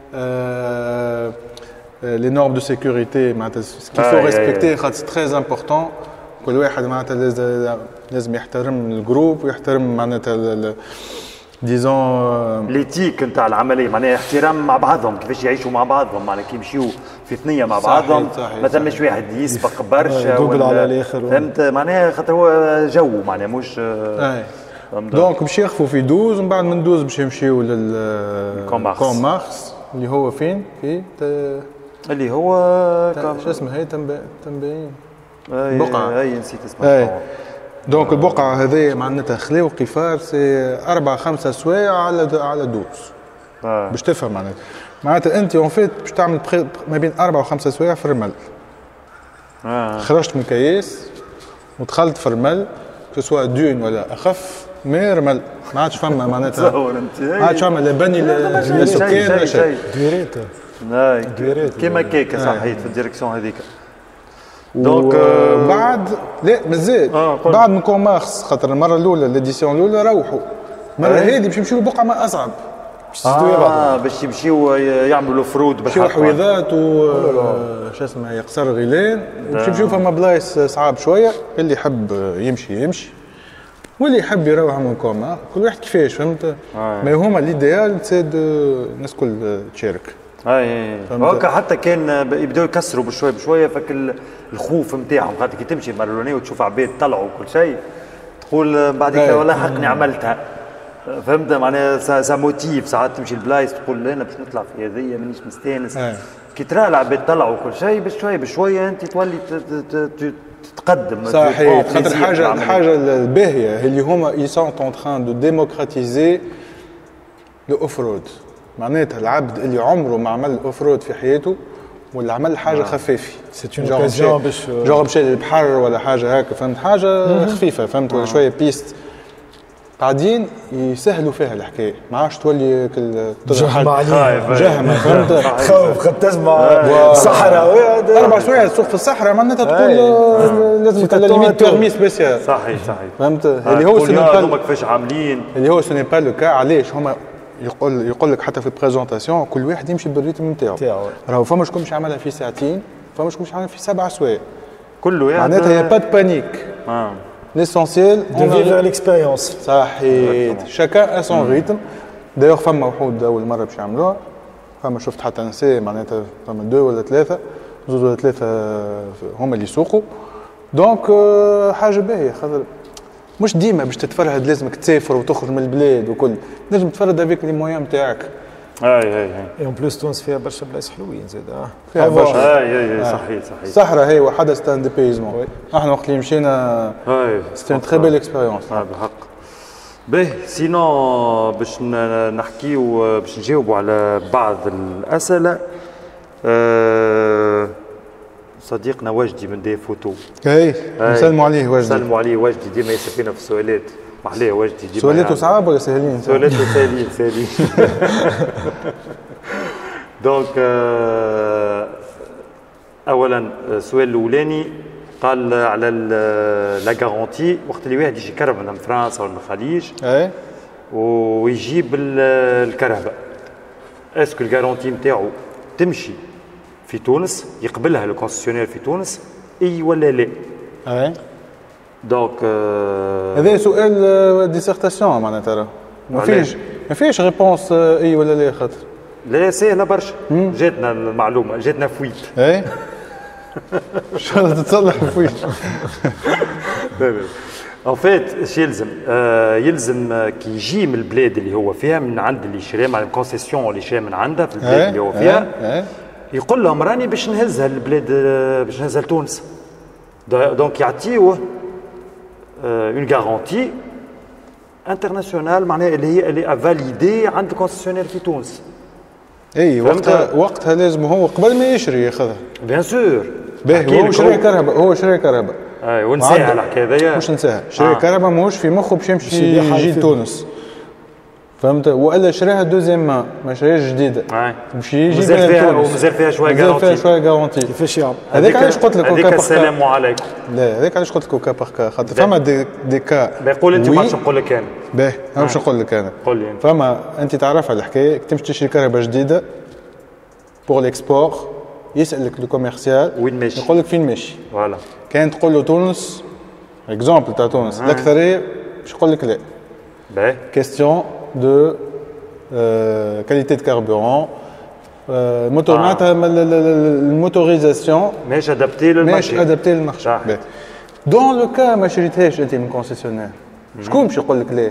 لي نورم دو سيكوريتي معناتها سكي فو ريسبكتي خاطر سي تري امبورطون كل واحد معناتها لازم يحترم الجروب ويحترم معناتها ديزون ليتيك نتاع العمليه معناها احترام مع بعضهم كيفاش يعيشوا مع بعضهم معناها كي يمشيو في ثنيه مع بعضهم ما ثماش واحد يسبق برشا ولا على الاخر فهمت معناها خاطر هو جو معناها مش دونك باش يخفوا في دوز ومن بعد من دوز باش يمشيو لل كوم مارس اللي هو فين في اللي هو شو اسمه هي تنباين بقعه اي نسيت اسمها دونك البقعه هذه معناتها خلاو قفار سي أربعة خمسة سوايع على على دوز آه. باش تفهم معناتها معناتها انت اون فيت باش تعمل ما بين أربعة وخمسة سوايع في الرمل آه. خرجت من كياس ودخلت في الرمل سواء دون ولا اخف مي رمل ما عادش فما معناتها ما عادش فما لا بني لا سكان لا شيء ديريت ديريت كيما كيكه صحيت في الديريكسيون هذيك دونك بعد لا مازال آه بعد من كومارس خاطر المره الاولى ليديسيون الاولى روحوا المره هذه باش يمشيو بقعه ما اصعب باش اه باش يمشيو يعملوا فروض بالحق يمشيو حويضات و شو اسمه يقصر غيلان باش يمشيو فما بلايص صعاب شويه اللي يحب يمشي يمشي واللي يحب يروح من كوما كل واحد كيفاش فهمت آه. ما هما ليديال تساد الناس كل تشارك اي هكا حتى كان يبداو يكسروا بشويه بشويه فك الخوف نتاعهم خاطر كي تمشي المره الاولانيه وتشوف عباد طلعوا وكل شيء تقول بعد كده والله حقني عملتها فهمت معناها سا موتيف ساعات تمشي البلايص تقول انا باش نطلع في هذيا مانيش مستانس كي ترى العباد طلعوا وكل شيء بشويه بشويه انت تولي تتقدم صحيح خاطر الحاجه الحاجه الباهيه اللي هما ils sont en train de démocratiser لو اوف رود، معناتها العبد اللي عمره ما عمل اوف رود في حياته ولا عمل حاجه آه. خفيفه، سي اون اوكازيون باش جرب مشى للبحر ولا حاجه هكا، فهمت، حاجه خفيفه فهمت، ولا شويه بيست قاعدين يسهلوا فيها الحكايه، ما عادش تولي كل جهمه عليها جهمه فهمت، خوف خد تسمع صحراء اربع سوايع تسوق في الصحراء معناتها تقول لازم تكون ليميت بيرمي سبيسيال. صحيح صحيح فهمت، اللي هو هما كيفاش عاملين، اللي هو سوني با لو كا. علاش هما يقول يقول لك حتى في البريزونطاسيون كل واحد يمشي بالريتم نتاعو، راهو فما شكون مش عاملها في ساعتين، فما شكون مش عاملها في سبع سوايع، كل واحد معناتها يا با دو بانيك. اه ليسونسيال دو فيفر ليكسبيريونس. صحيح، شاكان ا سون ريتم. دايوغ فما وحود اول مره باش يعملوها، فما شفت حتى نساء معناتها فما دو ولا ثلاثه، زوج ولا ثلاثه هما اللي يسوقوا. دونك حاجه باهيه، خاطر مش ديما باش تتفرهد لازمك تسافر وتخرج من البلاد وكل، نجم تفرد هذيك لي مويان نتاعك. اي اي اي اي اون بلوس تونس فيها برشا بلايص حلوين زاد. فيها برشا. اي اي اي صحيح صحيح. الصحراء هي وحدها ستان دي بيزمون. احنا وقت اللي مشينا سيتي تري بيل اكسبيريونس. اه بالحق. باهي سينو باش نحكيو باش نجاوبوا على بعض الاسئله. أه صديقنا وجدي من دي فوتو. اي نسلموا عليه وجدي. نسلموا عليه وجدي، ديما يسال فينا في السؤالات. محليه وجدي ديما. سؤالاته صعاب ولا سهلين؟ سؤالاته سهلين سهلين. دونك اولا السؤال الاولاني قال على لا غارونتي، وقت اللي واحد يجي يكرهب من فرنسا ولا من الخليج اي ويجيب الكرهبه، اسكو الغارونتي نتاعو تمشي في تونس، يقبلها لو كونسيسيونير في تونس اي ولا لا؟ اي دونك هذا سؤال ديسيرتاسيون معناتها ما فيش ما فيش ريبونس اي ولا لا، خاطر لا سهله برشا. جاتنا المعلومه، جاتنا فويت. اي ان شاء الله تتصلح فويت. ان فيت اش يلزم؟ آه يلزم كي يجي من البلاد اللي هو فيها، من عند اللي شرا مع الكونسيسيون اللي شرا من عندها في البلاد اللي هو فيها، يقول لهم راني باش نهزها البلاد، باش نهزها لتونس. دونك يعطيوه اون غارونتي انترناسيونال، معناها اللي هي اللي فاليدي عند الكونسيسيونير في تونس. اي وقتها وقتها لازم هو قبل ما يشري ياخذها. بيان سور. باهي هو شري كهرباء، هو شري كهرباء. اي ونساها الحكايه هذيا. مش نساها، شري آه. كهرباء ماهوش في مخه باش يمشي يجي لتونس. فهمت؟ والا شراها دوزيام مان، ما شراهاش جديده. باش يجي مازال فيها ومازال فيها شويه غارونتي. مازال فيها شويه غارونتي. كيفاش يعمل؟ هذاك علاش قلت لك هذيك السلام عليكم. لا هذاك علاش قلت لك كا باغ كا، خاطر فما دي, دي كا. قول انت ما نقول لك انا. باهي انا باش نقول لك انا. قول لي انت. فما انت تعرفها الحكايه، كي تمشي تشري كهرباء جديده بور ليكسبور، يسالك لو كوميرسيال وين ماشي، يقول لك فين ماشي. فوالا. كان تقول له تونس اكزومبل تاع تونس، الاكثريه باش يقول لك لا. باهي. كيستيون دو كاليتي دو كاربورون، موتور معناتها الموتوريزاسيون ماهيش ادابتي للمارشي. ماهيش ادابتي للمارشي. دون لو كا ما شريتهاش انت من كونسيسيونير، شكون باش يقول لك لا؟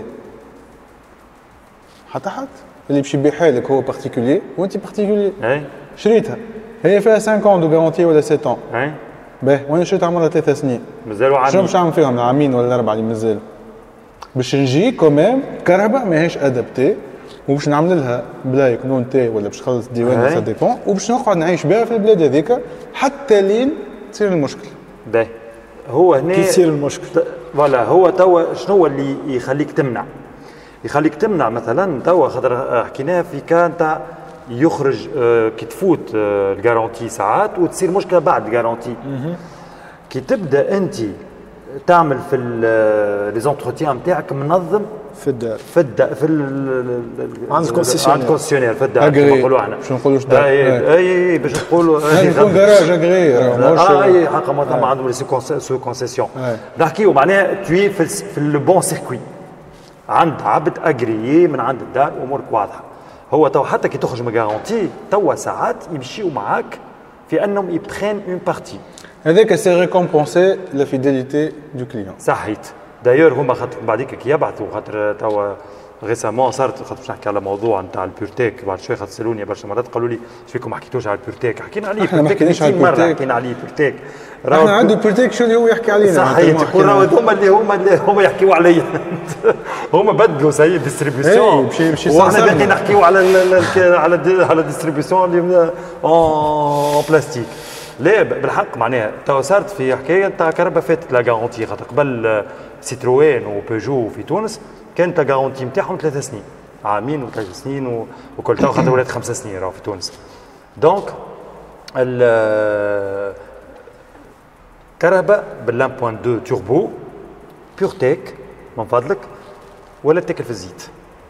حتى حد اللي باش يبيعها لك هو بارتيكولي وانت بارتيكولي. اي شريتها هي فيها خمسة عام دو غارونتي ولا سبعة عام. اي باهي وانا شريتها عمرها ثلاث سنين. مازالوا عامين. شنو باش نعمل فيهم عامين ولا اربعه اللي مازالوا؟ باش نجي كوميم كهرباء ماهيش ادابتي، وباش نعمل لها بلاي كنون تاعي ولا باش نخلص الديوان سا ديبون، وباش نقعد نعيش بها في البلاد هذيك حتى لين تصير المشكل. باهي هو هنا كي يصير المشكل فوالا. هو توا شنو هو اللي يخليك تمنع؟ يخليك تمنع مثلا توا خاطر حكيناها في كان تاع يخرج آه كي تفوت آه الجارونتي ساعات وتصير مشكله بعد الجارونتي. كي تبدا انت تعمل في لي زونتروتيان نتاعك منظم في الدار في الدار في عند الكونسيسيونير، عند الكونسيسيونير في الدار كما نقولوا احنا. باش نقولوا اش دار؟ اي اي باش نقولوا يكون جراج اغري. اه اي حق ما عندهم سو كونسيسيون. نحكيو معناها توي في لو بون سيركوي، عند عبد اغريي من عند الدار، امورك واضحه. هو تو حتى كي تخرج من غارونتي توا ساعات يمشيو معاك في انهم يبخين اون بارتي. هذاك سي ريكومبونسي لا فيديليتي دو كليون. صحيت. دايور هما خاطر بعديك كي يبعثوا خاطر توا ريسامون صارت خاطر باش نحكي على موضوع نتاع البيورتيك بعد شويه خاطر سالوني برشا مرات قالوا لي ايش فيكم ما حكيتوش على البيورتيك حكينا عليه احنا ما حكيناش على البيورتيك حكينا عليه البيورتيك احنا عنده البيورتيك شو اللي هو يحكي علينا صحيح تقول هما اللي هما اللي هما يحكيوا عليا هما بدلوا سي ديستريبيسيون واحنا باقي نحكيوا على ال على ال على الديستريبيسيون اللي اون بلاستيك لا بالحق معناها تو صارت في حكايه نتاع كهرباء فاتت لا غارونتي خاطر قبل سيتروين وبيجو في تونس كانت لا غارونتي نتاعهم ثلاث سنين عامين وثلاث سنين وكل تو خاطر ولات خمس سنين راهو في تونس دونك ال كهرباء بال واحد فاصلة اثنين توربو بيورتيك من فضلك ولا تاكل في الزيت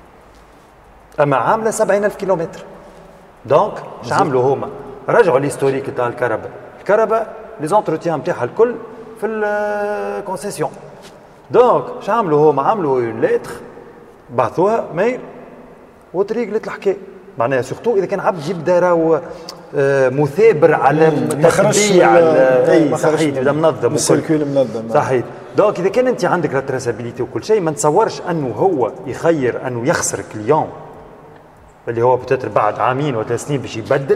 اما عامله سبعين ألف كيلومتر دونك اش عملوا هما رجعوا ليستوريك تاع الكهرباء الكهرباء لي زونتروتيان نتاعها الكل في الكونسيسيون دونك اش عملوا هما عملوا اون ليتر بعثوها ميل وتريقلت الحكايه معناها سورتو اذا كان عبد يبدا راهو مثابر على تتبيع اي صحيح اذا منظم السيركول منظم صحيح دونك اذا كان انت عندك لا تراسابيليتي وكل شيء ما نتصورش انه هو يخير انه يخسر كليون اللي هو بتاتر بعد عامين وثلاث سنين باش يبدل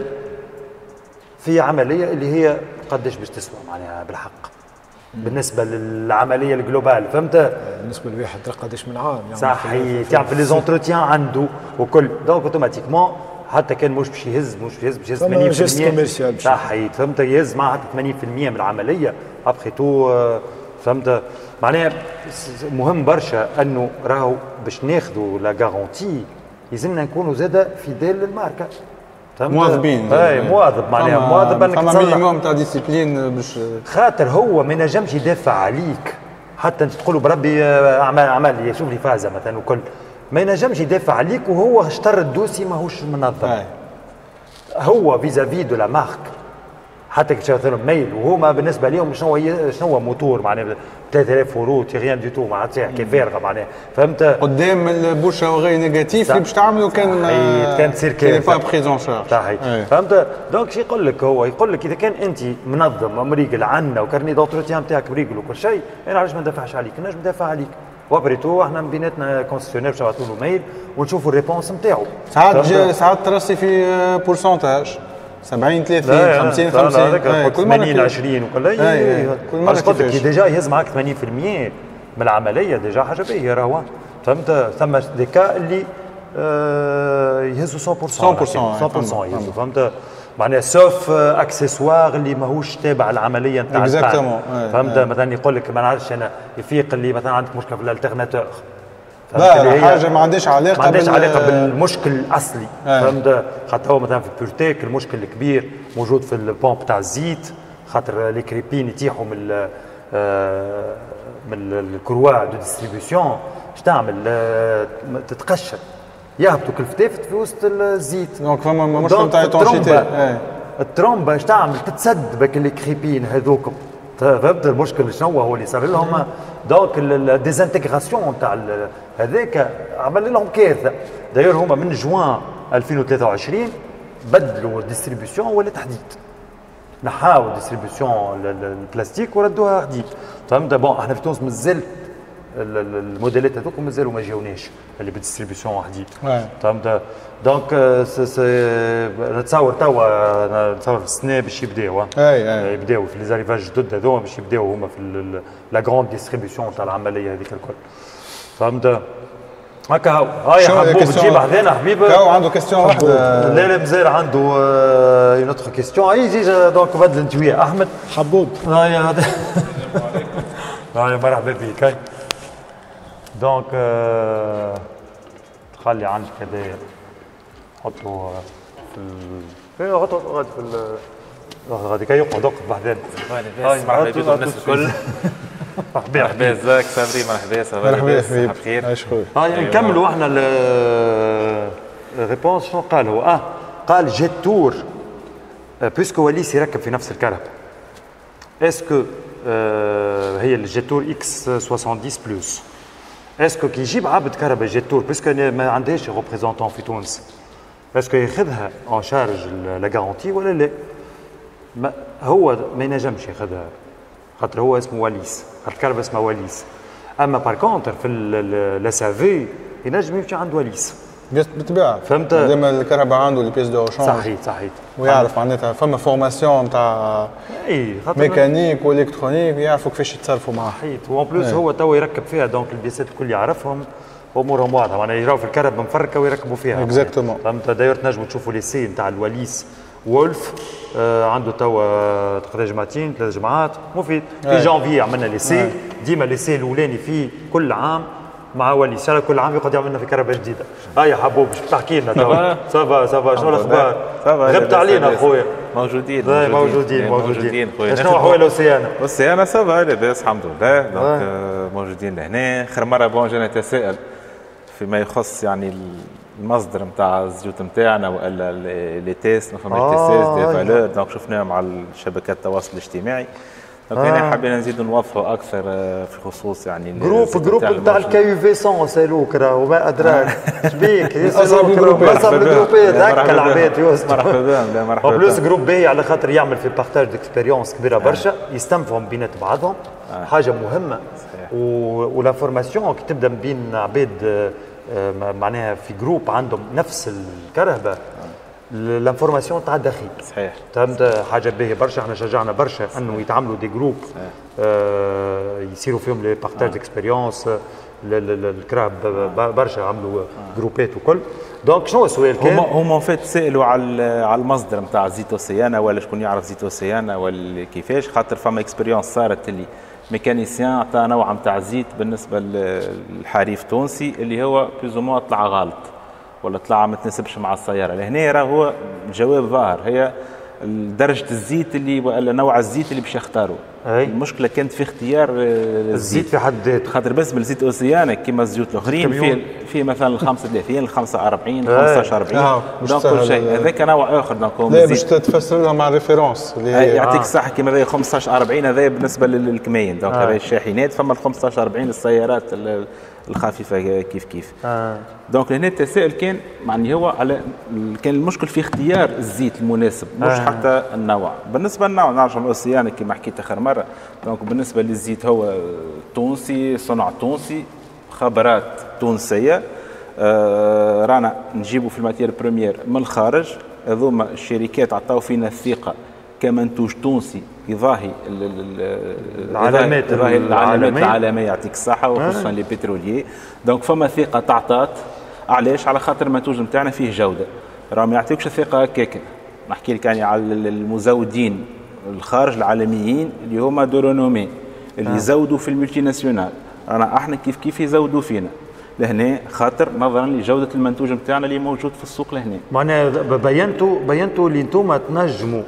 في عمليه اللي هي قداش باش تسوى معناها بالحق بالنسبه للعمليه الجلوبال فهمت بالنسبه لواحد قداش من عام يعني صحيح تعرف لي زونتروتيان عنده وكل دونك اوتوماتيكمون حتى كان مش باش يهز مش باش يهز باش يهز ثمانين بالمئة صحيح فهمت يهز مع حتى ثمانين بالمئة من العمليه ابخي تو فهمت معناها مهم برشا انه راهو باش ناخذوا لا غارونتي يلزمنا نكونوا زاده فيديل للماركه مواظبين اي مواظب معناها مواظب انك تصلح مينيموم تاع ديسيبلين باش خاطر هو ما ينجمش يدافع عليك حتى انت تقول له بربي اعمل عمل شوف لي فازه مثلا وكل ما ينجمش يدافع عليك وهو اشترى الدوسي ماهوش منظم أي. هو فيزافي دو لا مارك حتى كي شريت لهم ميل وهما بالنسبه لهم شنو هو شنو هو موتور معناها ثلاثة آلاف اورو تي ريان دو تو معناتها كي فارغه معناها فهمت قدام البوشة وغي نيجاتيف اللي باش تعملوا كان كان تصير كان با بريزون شارج صحيح فهمت دونك شو يقول لك هو يقول لك اذا كان انت منظم مريقل عنا وكارني دوتروتيان نتاعك مريقل وكل شيء انا علاش ما ندافعش عليك نجم ندافع عليك وابريتو احنا من بيناتنا كونسيسيونير باش نبعثوا له ميل ونشوفوا الريبونس نتاعو ساعات ساعات ترسي في بورسونتاج سبعين ثلاثين خمسين خمسين ثمانين عشرين وكل اي كل مره قلت لك ديجا يهز معك ثمانين بالمئة من العمليه ديجا حاجه باهيه راهو فهمت ثم دي كا اللي آه يهزوا مية بالمئة مية بالمئة يهزوا فهمت معناها سوف اكسسوار اللي ماهوش تابع العمليه نتاع اكزاكتومون فهمت مثلا يقول لك ما نعرفش انا يفيق اللي مثلا عندك مشكله في الالترناتور لا حاجه ما عندهاش علاقه ما عندهاش علاقه بالمشكل الاصلي فهمت خاطر هو مثلا في البيورتيك المشكل الكبير موجود في البومب تاع الزيت خاطر لي كريبين يتيحوا من من الكروا دو ديستريبيسيون اش تعمل تتقشر يهبطوا كالفتافت في وسط الزيت دونك فما مشكل تاع تونشيتي الترومبه اش تعمل تتسد بك لي كريبين هذوكم فهمت المشكل شنو هو اللي صار لهم دونك الديزانتيغراسيون تاع هذاك عمل لهم كارثه داير هما من جوان ألفين وثلاثة وعشرين بدلوا الديستريبيسيون ولا تحديد نحاو الديستريبيسيون البلاستيك وردوها حديد فهمت بون احنا في تونس مازال الموديلات هذوك مازالوا ما جاوناش اللي بالديستريبيسيون حديد فهمت دونك نتصور توا نتصور في السنه باش يبداو يبداو في لي زاريفاج جدد هذوما باش يبداو هما في لا غروند ديستريبيسيون تاع العمليه هذيك الكل فهمت هكا هاو هاي حبوب تجيب حذانا حبيب هاو عنده كيستيون واحده لا لا مازال عنده اون اوتر كيستيون اي جي دونك بدل انت وياه احمد حبوب هاي هذا هاي مرحبا بك هاي دونك تخلي عندك هذا حطه في ال ايه حطه غادي في ال غادي كي يقعد يقعد بحذانا هاي مرحبا بكم الناس الكل مرحبا مرحبا ازيك صبري مرحبا صبري مرحبا حبيبي بخير عايش خويا هاي نكملوا احنا الريبونس شنو قال هو اه قال جيت تور بيسكو وليس يركب في نفس الكهرباء اسكو هي الجيت تور اكس سبعين بلس اسكو كي يجيب عبد كهرباء جيت تور بيسكو ما عندهاش ريبريزونتون في تونس اسكو ياخذها اون شارج لا غارونتي ولا لا ما هو ما ينجمش ياخذها خاطر هو اسمه وليس خاطر الكهرباء اسمها وليس اما بار كونتر في لا سافي ينجم يمشي عند وليس بالطبيعه فهمت ديما الكهرباء عنده لي بيس دو شونج صحيح صحيح ويعرف معناتها فما فورماسيون نتاع اي ميكانيك والكترونيك يعرفوا كيفاش يتصرفوا معاه صحيح وان بلوس هو تو يركب فيها دونك البيسات الكل يعرفهم امورهم واضحه معناها يراو في الكهرباء مفركه ويركبوا فيها اكزاكتومون فهمت داير تنجموا تشوفوا لي سي نتاع الوليس وولف آه عنده توا تقريبا جمعتين ثلاث جمعات مفيد في جانفي عملنا لي سي ديما لي سي الاولاني فيه كل عام مع وليس على كل عام يقعد يعمل لنا في كهرباء جديده هيا حبوب باش تحكي لنا توا صافا صافا شنو الاخبار غبت علينا خويا موجودين موجودين موجودين شنو احوال الصيانه الصيانه صافا لاباس الحمد لله دونك موجودين لهنا اخر مره بون جانا نتساءل فيما يخص يعني المصدر نتاع الزيوت نتاعنا والا لي تيست ما فما تيست دي فالور دونك شفناهم على شبكات التواصل الاجتماعي دونك هنا حبينا نزيدوا نوضحوا اكثر في خصوص يعني جروب جروب نتاع الكي يو في مية سالوك راه وما ادراك شبيك يسالوك جروبات الجروبات هكا العباد يوصلوا مرحبا بهم لا مرحبا بهم بلوس جروب باهي على خاطر يعمل في بارتاج ديكسبيريونس كبيره برشا يستنفعوا بينات بعضهم حاجه مهمه والانفورماسيون كي تبدا بين عباد معناها في جروب عندهم نفس الكرهبه الانفورماسيون تعدى خير صحيح فهمت حاجه باهيه برشا احنا شجعنا برشا انه يتعاملوا دي جروب آه يصيروا فيهم لي بارتاج اكسبيريونس الكرهب برشا عملوا جروبات وكل دونك شنو السؤال كان؟ هما هما فات سالوا على على المصدر نتاع زيت اوسيانا ولا شكون يعرف زيت اوسيانا ولا كيفاش خاطر فما اكسبيريونس صارت اللي ميكانيسيان عطى نوع نتاع زيت بالنسبه للحريف تونسي اللي هو بلوز مو طلع غلط ولا طلع ما تناسبش مع السياره لهنا راه هو الجواب ظاهر هي درجه الزيت اللي ولا نوع الزيت اللي باش يختاروا المشكله كانت في اختيار الزيت في حد ذاته خاطر بس بالزيت اوسيانا كيما الزيوت الاخرين في في مثلا ال خمسة وثلاثين ال خمسة وأربعين خمسة أربعين دونك كل شيء هذاك نوع اخر دونك لا باش تفسر لها مع ريفيرونس اللي هي يعطيك الصحه كيما هذا خمسة أربعين هذا بالنسبه للكمين دونك هذا الشاحنات فما ال خمسة أربعين السيارات الخفيفه كيف كيف آه. دونك هنا التساؤل كان معني هو على كان المشكل في اختيار الزيت المناسب مش آه. حتى النوع بالنسبه للنوع نعرف الاوسيانا كما حكيت اخر مره دونك بالنسبه للزيت هو تونسي صنع تونسي خبرات تونسيه آه رانا نجيبوا في الماتير بريمير من الخارج هذوما الشركات عطاو فينا الثقه كمنتوج تونسي يضاهي العلامات العلامات العالميه يعطيك الصحه وخصوصا لي بتروليي دونك فما ثقه تعطات علاش على خاطر المنتوج نتاعنا فيه جوده راه ما يعطيوكش الثقه هكاك نحكي لك يعني على المزودين الخارج العالميين اللي هما دورونومي اللي يزودوا في الملتي ناسيونال رانا احنا كيف كيف يزودوا فينا لهنا خاطر نظرا لجوده المنتوج نتاعنا اللي موجود في السوق لهنا معناها بينتوا بينتوا اللي انتم تنجموا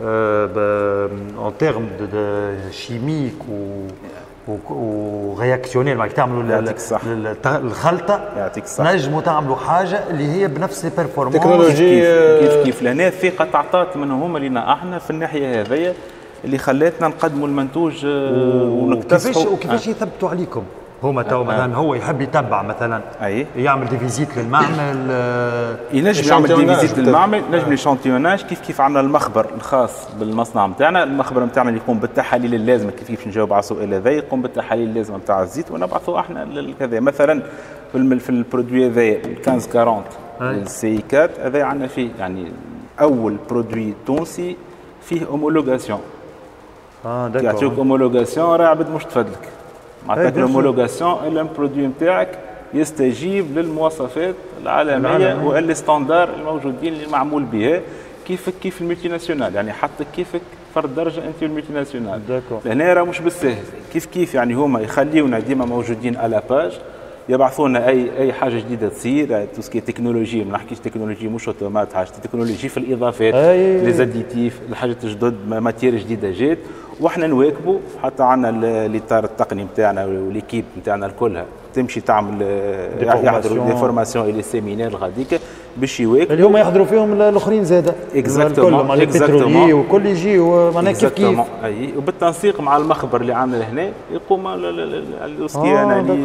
ان تيرم دو شيميك و ورياكسيونيل معناها تعملوا الخلطه نجموا تعملوا حاجه اللي هي بنفس البرفورمانس تكنولوجي كيف كيف لهنا الثقه تعطات منهم هم لنا احنا في الناحيه هذيا اللي خلاتنا نقدموا المنتوج ونكتسحوا وكيفاش يثبتوا عليكم هما تو مثلا هو يحب يتبع مثلا أي. يعمل دي فيزيت للمعمل آه ينجم يعمل دي فيزيت للمعمل نجم ليشانتيوناج كيف كيف عندنا المخبر الخاص بالمصنع نتاعنا المخبر نتاعنا اللي يقوم بالتحاليل اللازمه كيف كيف نجاوب على السؤال هذا يقوم بالتحاليل اللازمه نتاع الزيت ونبعثوا احنا كذا مثلا في في البرودوي هذايا خمسة أربعين السي أربعة هذا عندنا فيه يعني اول برودوي تونسي فيه اومولوغاسيون اه داكور يعطيوك اومولوغاسيون راه عبد مش تفدلك معناتها الهومولوغاسيون الا البرودوي نتاعك يستجيب للمواصفات العالميه والستاندار الموجودين اللي معمول بها كيفك كيف الملتي ناسيونال يعني حتى كيفك فرد درجه انت الملتي ناسيونال لهنا راه مش بالسهل كيف كيف يعني هما يخليونا ديما موجودين على باج يبعثونا اي اي حاجه جديده تصير توسكي تكنولوجي ما نحكيش تكنولوجي مش اوتومات حاجه تكنولوجي في الاضافات لي زاديتيف الحاجات الجدد ماتير جديده جات واحنا نواكبوا حتى عندنا الاطار التقني نتاعنا وليكيب نتاعنا الكلها تمشي تعمل يحضروا دي فورماسيون اي لي سيمينار غاديك باش يواكبوا اللي هما يحضروا فيهم الاخرين زاده اكزاكتومون مع البترولي وكل يجي معناها كيف كيف اي وبالتنسيق مع المخبر اللي عندنا هنا يقوم السكي اناليز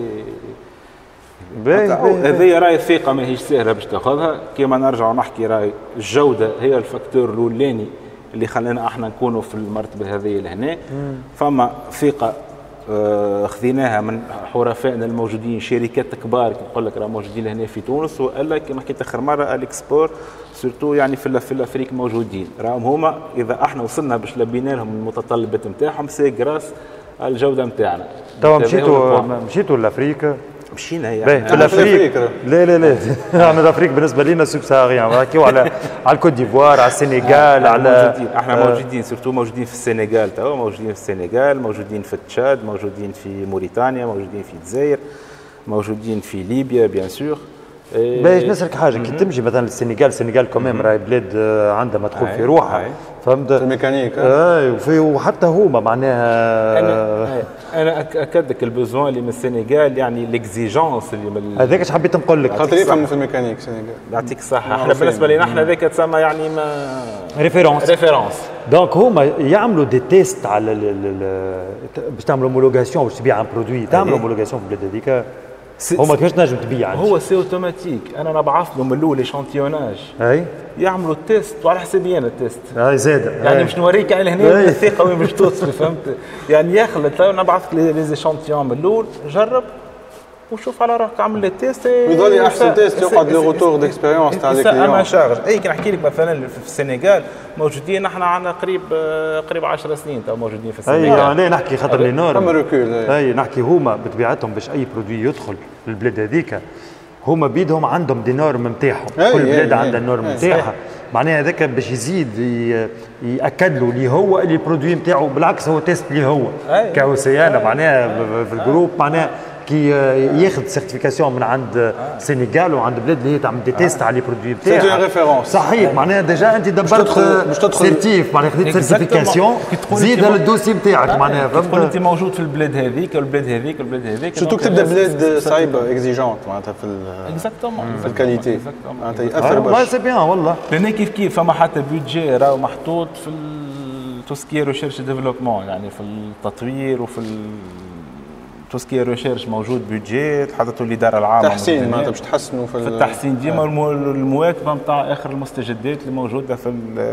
هذه راهي الثقه ماهيش سهله باش تاخذها كيما نرجع نحكي راهي الجوده هي الفاكتور الاولاني اللي خلانا احنا نكونوا في المرتبه هذه لهنا فما ثقه آه خذيناها من حرفائنا الموجودين، شركات كبار نقول لك راه موجودين هنا في تونس، وقال لك كما حكيت اخر مره الاكسبور سورتو يعني في في الافريق موجودين، راهم هما اذا احنا وصلنا باش لبينا لهم المتطلبات نتاعهم سي جراس الجوده نتاعنا. توا مشيتوا مشيتوا لافريقيا؟ مشينا يعني في الافريق. لا لا لا احنا الافريق بالنسبه لنا سوب ساهاريان، نحكيو على على الكوت ديفوار، على السنغال، على موجودين. احنا موجودين سورتو موجودين في السنغال، توا موجودين في السنغال، موجودين في تشاد، موجودين في موريتانيا، موجودين في الجزائر، موجودين في ليبيا بيان سور. باش نسألك حاجه، كي تمشي مثلا للسنغال، السنغال كمان راهي بلاد عندها مدخول في روحها، فهمت؟ الميكانيك اي وفي وحتى هما معناها انا انا اكد لك البوزوان اللي من السنغال، يعني ليكزيجونس اللي من هذاك اش حبيت نقول لك، خاطر يفهموا في الميكانيك السنغال. يعطيك الصحه. احنا بالنسبه لنا احنا هذاك تسمى يعني ما ريفيرونس ريفيرونس. دونك هما يعملوا دي تيست على باش تعملوا هومولوغاسيون باش تبيع ان برودوي، تعملوا هومولوغاسيون في البلاد هذيك هما كيفاش تنجم تبيع؟ هو سي اوتوماتيك، انا نبعث لهم من الاول اشانتيوناج اي يعملوا التيست وعلى حسابي انا التيست اي زاد يعني مش نوريك على هنا الثقه وين باش توصل، فهمت؟ يعني ياخذ نبعث لك لي اشانتيون من الاول، جرب وشوف على راك عمل لي تيست يظل احسن تيست يقعد لو روتور ديكسبيريونس تاع لي كليون. اما شارج اي كي نحكي لك مثلا في السنغال موجودين احنا عندنا قريب قريب عشر سنين تو موجودين في السنغال. اي انا نحكي خاطر لي نور فما ريكول. اي نحكي هما بطبيعتهم باش اي برودوي يدخل للبلاد هذيك هما بيدهم عندهم دي نورم نتاعهم، كل بلاد عندها النورم نتاعها، معناها هذاك باش يزيد ياكد له اللي هو اللي البرودوي نتاعو بالعكس هو تيست اللي هو كاوسيانا معناها في الجروب معناها كي ياخذ سيرتيفيكاسيون من عند السنغال وعند بلاد اللي هي تعمل دي تيست على لي برودوي نتاعها. سي ريفيرونس صحيح، معناها ديجا انت دبرت سيرتيف معناها خذيت سيرتيفيكاسيون زيدها للدوسي نتاعك معناها تقول انت موجود في البلاد هذيك والبلاد هذيك والبلاد هذيك سورتو تبدا بلاد صعيبه اكزيجونت معناتها في في الكاليتي معناتها ياثر برشا. سي بيان والله. لان كيف كيف فما حتى بيدجي راهو محطوط في توسكي ريشيرش ديفلوبمون، يعني في التطوير وفي توسكي ريشيرش موجود بيدجيت حطته الاداره العامه تحسين معناتها باش تحسنوا في, في التحسين ديما آه. المواكبه نتاع اخر المستجدات اللي موجوده في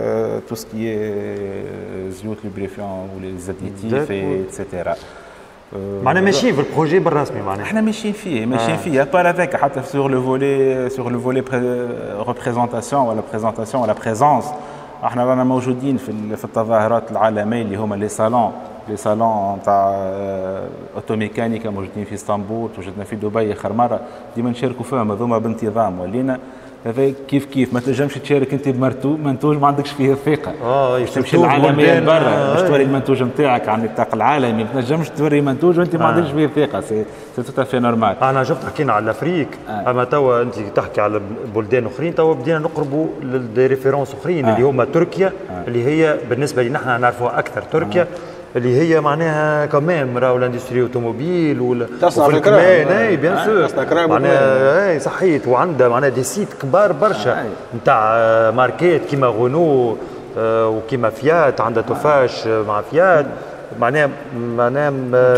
توسكي زيوت لوبريفيون وليزاديتيف ايتترا. معناها ماشيين في البروجي بالرسمي معناها احنا ماشيين فيه ماشيين آه. فيه بار هذاك حتى سور لو فولي سور لو فولي ريبريزونطاسيون ولا بريزونطاسيون ولا بريزونس احنا رانا موجودين في في التظاهرات العالميه اللي هما لي صالون لي صالون تاع اوتوميكانيكا موجودين في اسطنبول، توجدنا في دبي اخر مره، ديما نشاركوا فيهم هذوما بانتظام. ولينا هذا كيف كيف ما تنجمش تشارك انت بمرتو منتوج ما عندكش فيه الثقه. اه تمشي العالميه برا باش توري المنتوج نتاعك عن النطاق العالمي، ما تنجمش توري منتوج وانت ما آه. عندكش فيه الثقه، سي سي تو في نورمال. انا شفت حكينا على الافريق آه. اما توا انت تحكي على بلدان اخرين، توا بدينا نقربوا لدي ريفيرونس اخرين آه. اللي هما تركيا آه. اللي هي بالنسبه لنا احنا نعرفوها اكثر تركيا آه. اللي هي معناها كمان راهو الاندستري اوتوموبيل ولا تصنع في الكرام. اي بيان سور معناها اي صحيت، وعندها معناها دي سيت كبار برشا نتاع ماركات كيما غونو وكيما فيات، عندها توفاش مع فيات معناها معناها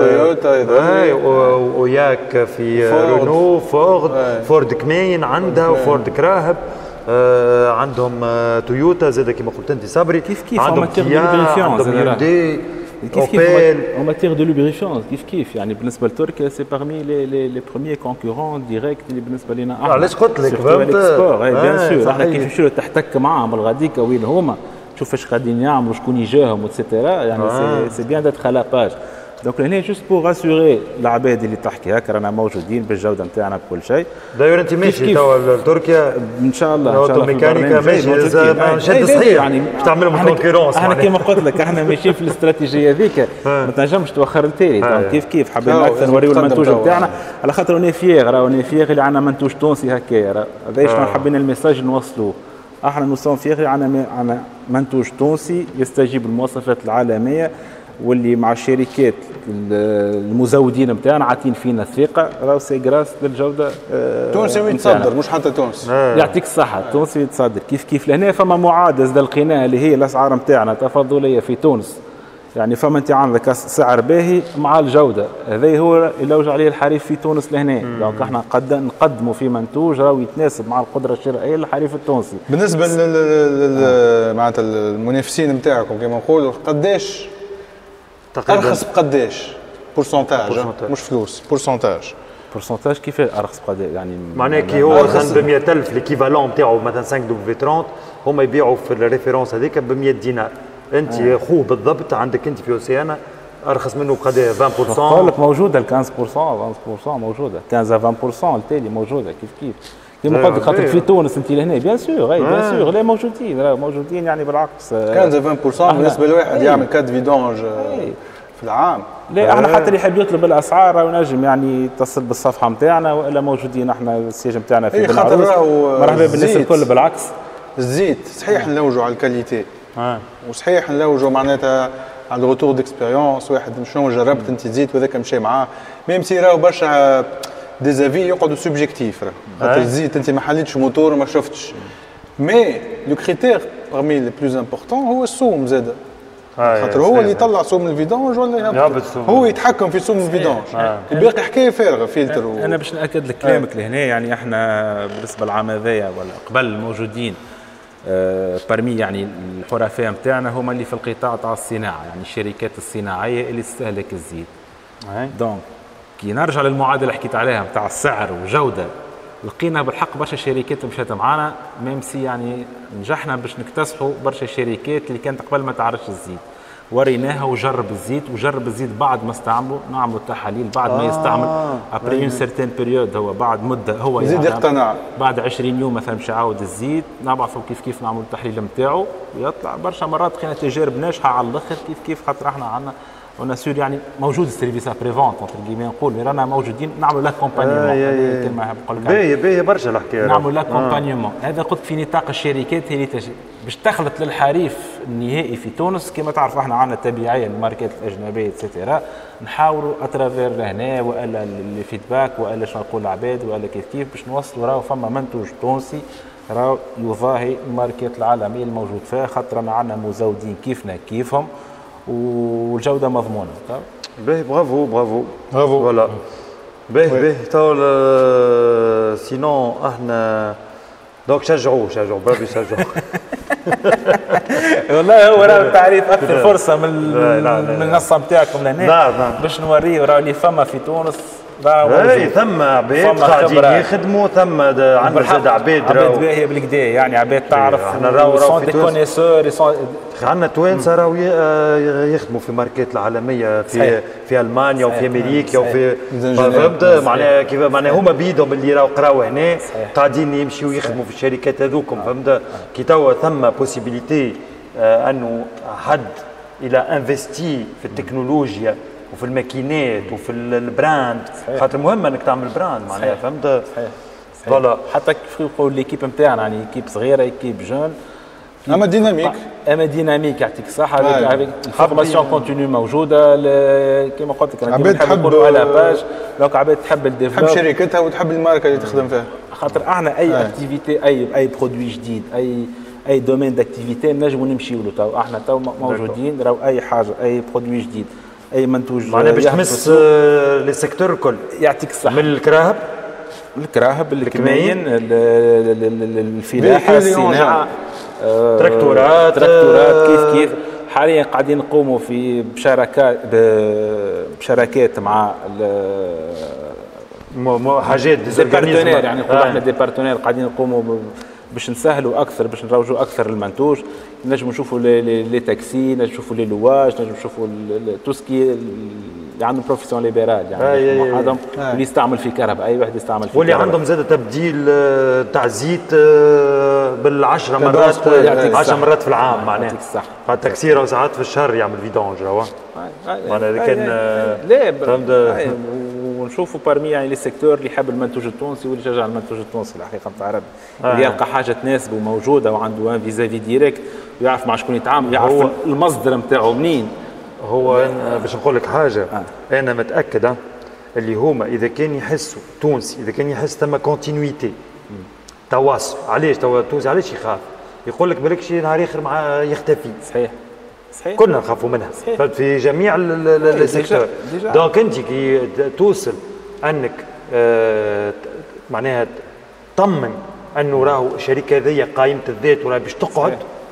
تويوتا اي وياك في رونو فورد آه. فورد كمين عندها وفورد كراهب آه. عندهم تويوتا زاد كيما قلت انت صبري، كيف كيف عندهم كيا عندهم يوندي كيف كيف en matière de lubrifiance كيف كيف يعني بالنسبه لتركيا سي parmi les les les premiers concurrents direct اللي بالنسبه لنا احنا. علاش قلت لك فهمت؟ اي بيان سور احنا كيف نمشيو تحتك معاهم الغاديك وين هما تشوف ايش قاعدين يعملوا شكون يجاهم وتسيتيرا، يعني سي سي بيان داتر على باج. دونك هنا جوست بور راسيوري العباد اللي تحكي هكا رانا موجودين بالجوده نتاعنا بكل شيء. داير انت ماشي توا لتركيا ان شاء الله ان شاء الله ميكانيكا ماشي شد صحيح يعني باش تعملوا كونكورونس. احنا كيما قلت لك احنا ماشيين في الاستراتيجيه هذيك ما تنجمش توخر التالي. دونك كيف كيف حبينا اكثر نوريو المنتوج نتاعنا على خاطر اوني فيغ راه اوني فيغ اللي عندنا منتوج تونسي هكايا. هذا شنو حبينا الميساج نوصلوه، احنا نوصلوا فيغ عندنا عندنا منتوج تونسي يستجيب للمواصفات العالميه، واللي مع الشركات المزودين نتاعنا عاطين فينا الثقه راهو سي جراس للجوده. تونسي ويتصدر مش حتى تونس. يعطيك الصحه تونسي يتصدر كيف كيف. لهنا فما معادله لقيناها اللي هي الاسعار نتاعنا تفضليه في تونس، يعني فما انت عندك سعر باهي مع الجوده، هذا هو اللي وجع عليه الحريف في تونس لهنا. دونك احنا قد نقدموا في منتوج راهو يتناسب مع القدره الشرائيه للحريف التونسي. بالنسبه لل معناتها المنافسين نتاعكم كما نقولوا قداش ارخص بقداش بورسنتاج مش فلوس بورسنتاج بورسنتاج كيف ارخص بقدر يعني معناها كي هو مثلا ب مية ألف ليكيفالون نتاعو مثلا خمسة دبليو ثلاثين هما يبيعوا في الريفيرونس هذيك ب مية دينار انت آه. خوه بالضبط عندك انت في اوسيانا ارخص منه بقدر عشرين بالمئة نقول لك موجوده ال خمسة بالمئة عشرين بالمئة موجوده خمسة عشرة بالمئة التالي موجوده كيف كيف كيما قلت لك خاطر في تونس انت لهنا بيان سور اي بيان سور لا موجودين لا موجودين يعني بالعكس خمسة عشرة بالمئة بالنسبه لواحد يعمل كاد فيدونج في العام. لا احنا حتى اللي يحب يطلب الاسعار ونجم يعني يتصل بالصفحه نتاعنا والا موجودين احنا السياج نتاعنا في بن عروس مرحبا بالناس الكل بالعكس. الزيت صحيح نلوجوا على الكاليتي وصحيح نلوجوا معناتها على الروتور ديكسبيريونس واحد شنو جربت انت زيت وذاك مشى معاه ميم سي راهو برشا ديزافي يقعدوا سوبجيكتيف خاطر الزيت انت ما حليتش موتور وما شفتش مي لو كريتير بارمي لي بلوز امبورطون هو السوم زاد خاطر هو اللي يطلع سوم الفيدونج ولا يهبط هو يتحكم في سوم الفيدونج الباقي حكايه فارغه فلتر و... انا باش ناكد لك كلامك لهنا يعني احنا بالنسبه للعام هذايا ولا قبل الموجودين آه برمي يعني الحرفاء نتاعنا هما اللي في القطاع تاع الصناعه يعني الشركات الصناعيه اللي تستهلك الزيت دونك كي نرجع للمعادله اللي حكيت عليها نتاع السعر وجوده لقينا بالحق برشا شركات مشات معنا ميم سي يعني نجحنا باش نكتسحوا برشا شركات اللي كانت قبل ما تعرفش الزيت وريناها وجرب الزيت وجرب الزيت بعد ما استعملوا نعملوا التحاليل بعد ما يستعمل ابري اون سيرتين بيريود هو بعد مده هو يزيد يقتنع بعد عشرين يوم مثلا باش يعاود الزيت نبعثوا كيف كيف نعملوا التحليل نتاعو ويطلع برشا مرات لقينا تجارب ناجحه على الاخر كيف كيف خاطر احنا عندنا اون اسور يعني موجود السيرفيس ابري فونت اونتر كيمي نقول رانا موجودين نعملوا لاكومبانيمون هذه كلمه نقول لك باهي باهي برشا الحكايه نعملوا لاكومبانيمون هذا قلت في نطاق الشركات هي اللي باش تخلط للحريف النهائي في تونس كما تعرف احنا عندنا تبعيه للماركات الاجنبيه اتسيتيرا نحاولوا اترافير لهنا والا الفيدباك والا شنو نقول العباد والا كيف كيف باش نوصلوا راهو فما منتوج تونسي راهو يضاهي الماركات العالميه الموجود فيها خاطر عندنا مزودين كيفنا كيفهم والجوده مضمونه. باهي برافو برافو برافو فوالا باهي باهي تو سينون احنا دونك شجعوه شجعوه برافو شجعوه والله هو راه التعريف اكثر فرصه من من النصه نتاعكم لهنا باش نوريه راه اللي فما في تونس اي ثم عباد قاعدين يخدموا ثم عندنا زاد عباد عباد باهيه بالكدا يعني عباد تعرف احنا راهو دي كونيسور عندنا توانسه راهو يخدموا في ماركات العالميه في في المانيا وفي امريكا وفي فهمت معناها كيف معناها هما بيدهم اللي راهو قراو هنا قاعدين يمشيوا يخدموا في الشركات هذوكم فهمت كي توا ثم بوسيبيليتي انه حد الى انفستي في التكنولوجيا وفي الماكينات وفي البراند خاطر مهم انك تعمل براند معناها فهمت صحيح فوالا حتى كيف يقولوا ليكيب نتاعنا يعني ايكيب صغيره ايكيب جون اما ديناميك اما ديناميك يعطيك الصحه الفورماسيون كونتينيو موجوده كما قلت لك عباد تحب على باج دونك عباد تحب الديفلوب تحب شركتها وتحب الماركه اللي تخدم فيها خاطر احنا اي اكتيفيتي اي اي برودوي جديد اي اي دومين داكتيفيتي نجموا نمشيو له تو احنا تو موجودين راهو اي حاجه اي برودوي جديد اي منتوج معناها باش تمس لي سيكتور الكل يعطيك الصحه من الكراهب الكراهب الكماين الفلاحه الصناعه تراكتورات تراكتورات كيف كيف حاليا قاعدين نقوموا في بشراكات بشراكات مع حاجات دي بارتنير يعني نقولوا احنا دي بارتنير قاعدين نقوموا باش نسهلوا اكثر باش نروجوا اكثر المنتوج نجموا نشوفوا لي تاكسي نشوفوا لي لواج نجموا نشوفوا توسكي اللي عندهم بروفيسيون ليبرال يعني هذا اللي يستعمل في كهرباء اي واحد يستعمل في واللي عندهم زاد تبديل تاع الزيت بالعشرة مرات عشر مرات في العام معناها التاكسي راهو ساعات في الشهر يعمل فيدونج راهو معناها اذا كان لا ونشوفوا بارمي يعني لي سيكتور اللي يحب المنتوج التونسي واللي يشجع المنتوج التونسي الحقيقه نتاع عربي آه. اللي يلقى حاجه تناسبه موجوده وعنده ان فيزافي ديريكت ويعرف مع شكون يتعامل يعرف المصدر نتاعو منين هو باش نقول لك حاجه آه. انا متاكد اللي هما اذا كان يحسوا تونسي اذا كان يحس ثم كونتينيتي تواصل علاش توا التونسي علاش يخاف يقول لك بالك شي نهار اخر مع يختفي صحيح صحيح كنا نخافوا منها في جميع السيكتور دونك انت كي توصل انك آه معناها تطمن انه راهو الشركه هذه قائمه الذات وراهي باش تقعد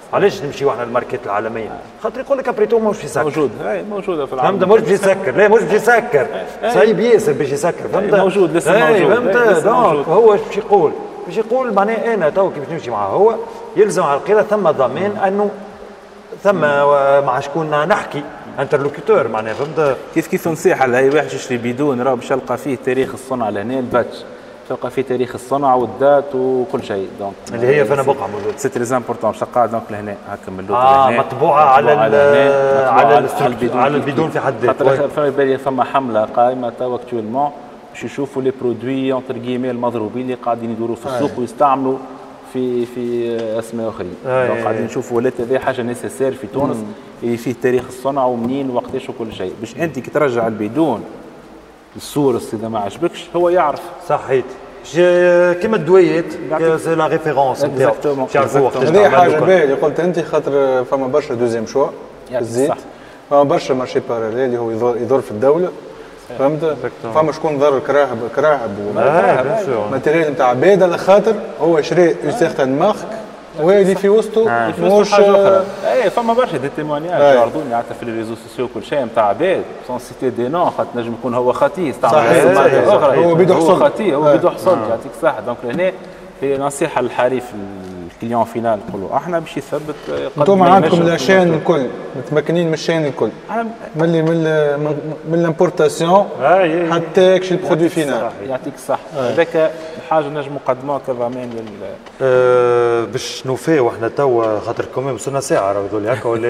علاش نمشيو احنا للماركات العالميه؟ خاطر يقول لك ابريتو ماهوش يسكر. موجود هاي موجوده في العالم. فهمت؟ مش باش يسكر، لا مش باش يسكر، صعيب ياسر باش يسكر. فهمت؟ موجود لسه موجود. فهمت؟ دونك هو باش يقول باش يقول معناه انا تو كيف نمشي معاه هو يلزم على القيله ثم ضمان انه ثم مع شكون نحكي انترلوكيتور معناها. فهمت؟ كيف كيف نصيحه لاي واحد يشري بدون راه باش يلقى فيه تاريخ الصنع لهنا الباتش، تلقى فيه تاريخ الصنع والدات وكل شيء. دونك اللي هي فين بقعه موجود سي تري امبورطون باش تلقاها دونك لهنا هكا من اللوطه اه لهنا مطبوعه على على على البدون على البدون في حد ذاته. فما بالي فما حمله قائمه تو اكتويلمون باش يشوفوا لي برودوي اونتر كيمي المضروبين اللي قاعدين يدوروا في السوق ويستعملوا في في اسماء اخرين. دونك قاعدين نشوفوا ولات هذه حاجه نيسيسير في تونس اللي فيه تاريخ الصنع ومنين وقتاش وكل شيء، باش انت كي ترجع البدون السورس اذا ما عجبكش هو يعرف. صحيت كيما الدويات سي لا ريفيرونس نتاعو تعرفوا وقتاش. هذه حاجه باهيه اللي قلت انت، خاطر فما برشا دوزيام شوا في الزيت، فما برشا مارشي باراليل اللي هو يضر في الدوله. فهمت؟ فما شكون ضر كراهب كراهب ماتيريال نتاع عباد على خاطر هو شري اون سيغتان مارك وهي اللي في وسطه مش حاجه اخرى. اي فما برشا دي تيمونياج يعرضوني حتى في الريزو سوسيو كل شيء نتاع عباد سون سيتي دي نون، خاطر نجم يكون هو خطي استعمل ماده اخرى هو بده حصل، هو خطي هو بده حصل. يعطيك الصحه. دونك هنا هي نصيحه للحريف الكليون فينال نقولوا احنا باش يثبت. انتم عندكم الاشين الكل متمكنين من الشين الكل من اللي من من الامبورتاسيون حتى كشي البرودوي فينال. يعطيك الصحه. هذاك الحاجه نجم نقدموها كضمان لل أه باش نوفيو احنا توا خاطر كومي وصلنا ساعه راه هذول هكا ولا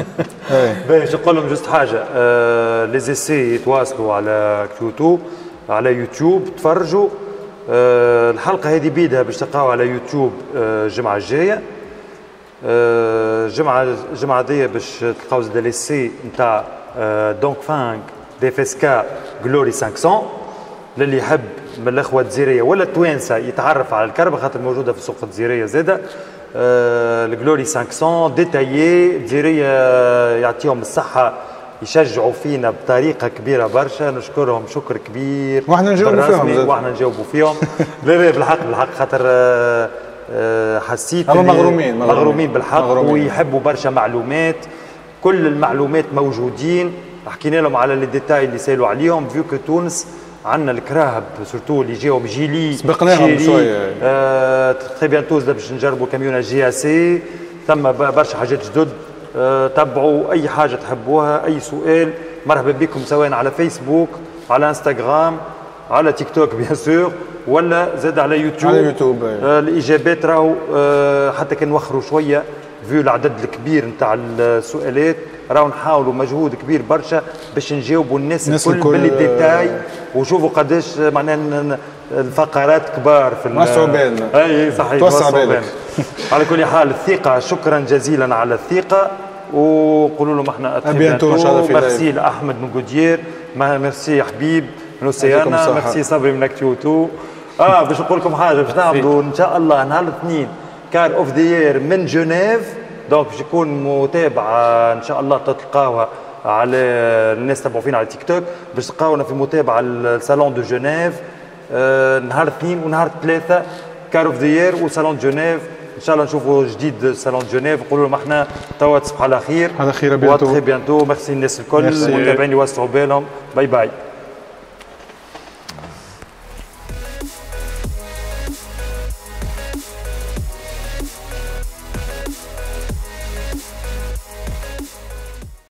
باش نقول لهم جوست حاجه. أه لي زيسي يتواصلوا على يوتيوب على يوتيوب تفرجوا. أه الحلقه هذه بيدها باش تلقاوها على يوتيوب أه الجمعه الجايه. أه الجمعه الجمعه دي باش تلقاو زاد لي سي نتاع أه دونك فانك دي فيسكا غلوري خمسمية للي يحب من الاخوه الجزائريه ولا التوانسه يتعرف على الكربه خاطر موجوده في السوق الجزائريه زاده. أه الغلوري خمسمية ديتايي الجزائريه يعطيهم الصحه يشجعوا فينا بطريقه كبيره برشا. نشكرهم شكر كبير واحنا نجاوبوا فيهم واحنا نجاوبوا فيهم. لا لا بالحق بالحق خاطر أه أه حسيت هم مغرومين مغرومين بالحق مغرومين. ويحبوا برشا معلومات، كل المعلومات موجودين. حكينا لهم على لي ديتاي اللي سالوا عليهم فيو كو تونس عندنا الكراهب سورتو اللي جاهم جيلي سبقناهم شويه. آه تري بيانتو باش نجربوا كاميون جي اس سي. ثم برشا حاجات جدد. آه تبعوا اي حاجه تحبوها، اي سؤال مرحبا بكم سواء على فيسبوك على انستغرام على تيك توك بيان سور ولا زاد على يوتيوب. على يوتيوب آه الاجابات راهو آه حتى كان نوخروا شويه فيو العدد الكبير نتاع السؤالات راهو نحاولوا مجهود كبير برشا باش نجاوبوا الناس, الناس الكل بالديتاي وشوفوا قداش معناها الفقرات كبار في توسعوا بالنا. اي صحيح توسعوا بالنا. على كل حال الثقه، شكرا جزيلا على الثقه وقولوا لهم احنا ابيانتو ان شاء الله. في ميرسي لاحمد من جودير، ميرسي يا حبيب من اوسيانا، ميرسي صبري من اكتيوتو. اه باش نقول لكم حاجه باش نعملوا ان شاء الله نهار الاثنين كار اوف ذا يير من جنيف. دونك باش يكون متابعه ان شاء الله تلقاوها على الناس تبعوا فينا على تيك توك باش تلقاونا في متابعه الصالون دو جنيف آه نهار الاثنين ونهار الثلاثاء كار اوف ذا يير وصالون جنيف. ان شاء الله نشوفوا جديد صالون جنيف. نقولوا لهم احنا توا تصبحوا على خير على خير بيانتو بيانتو. ميرسي الناس الكل والمتابعين اللي وصلوا بالهم. باي باي.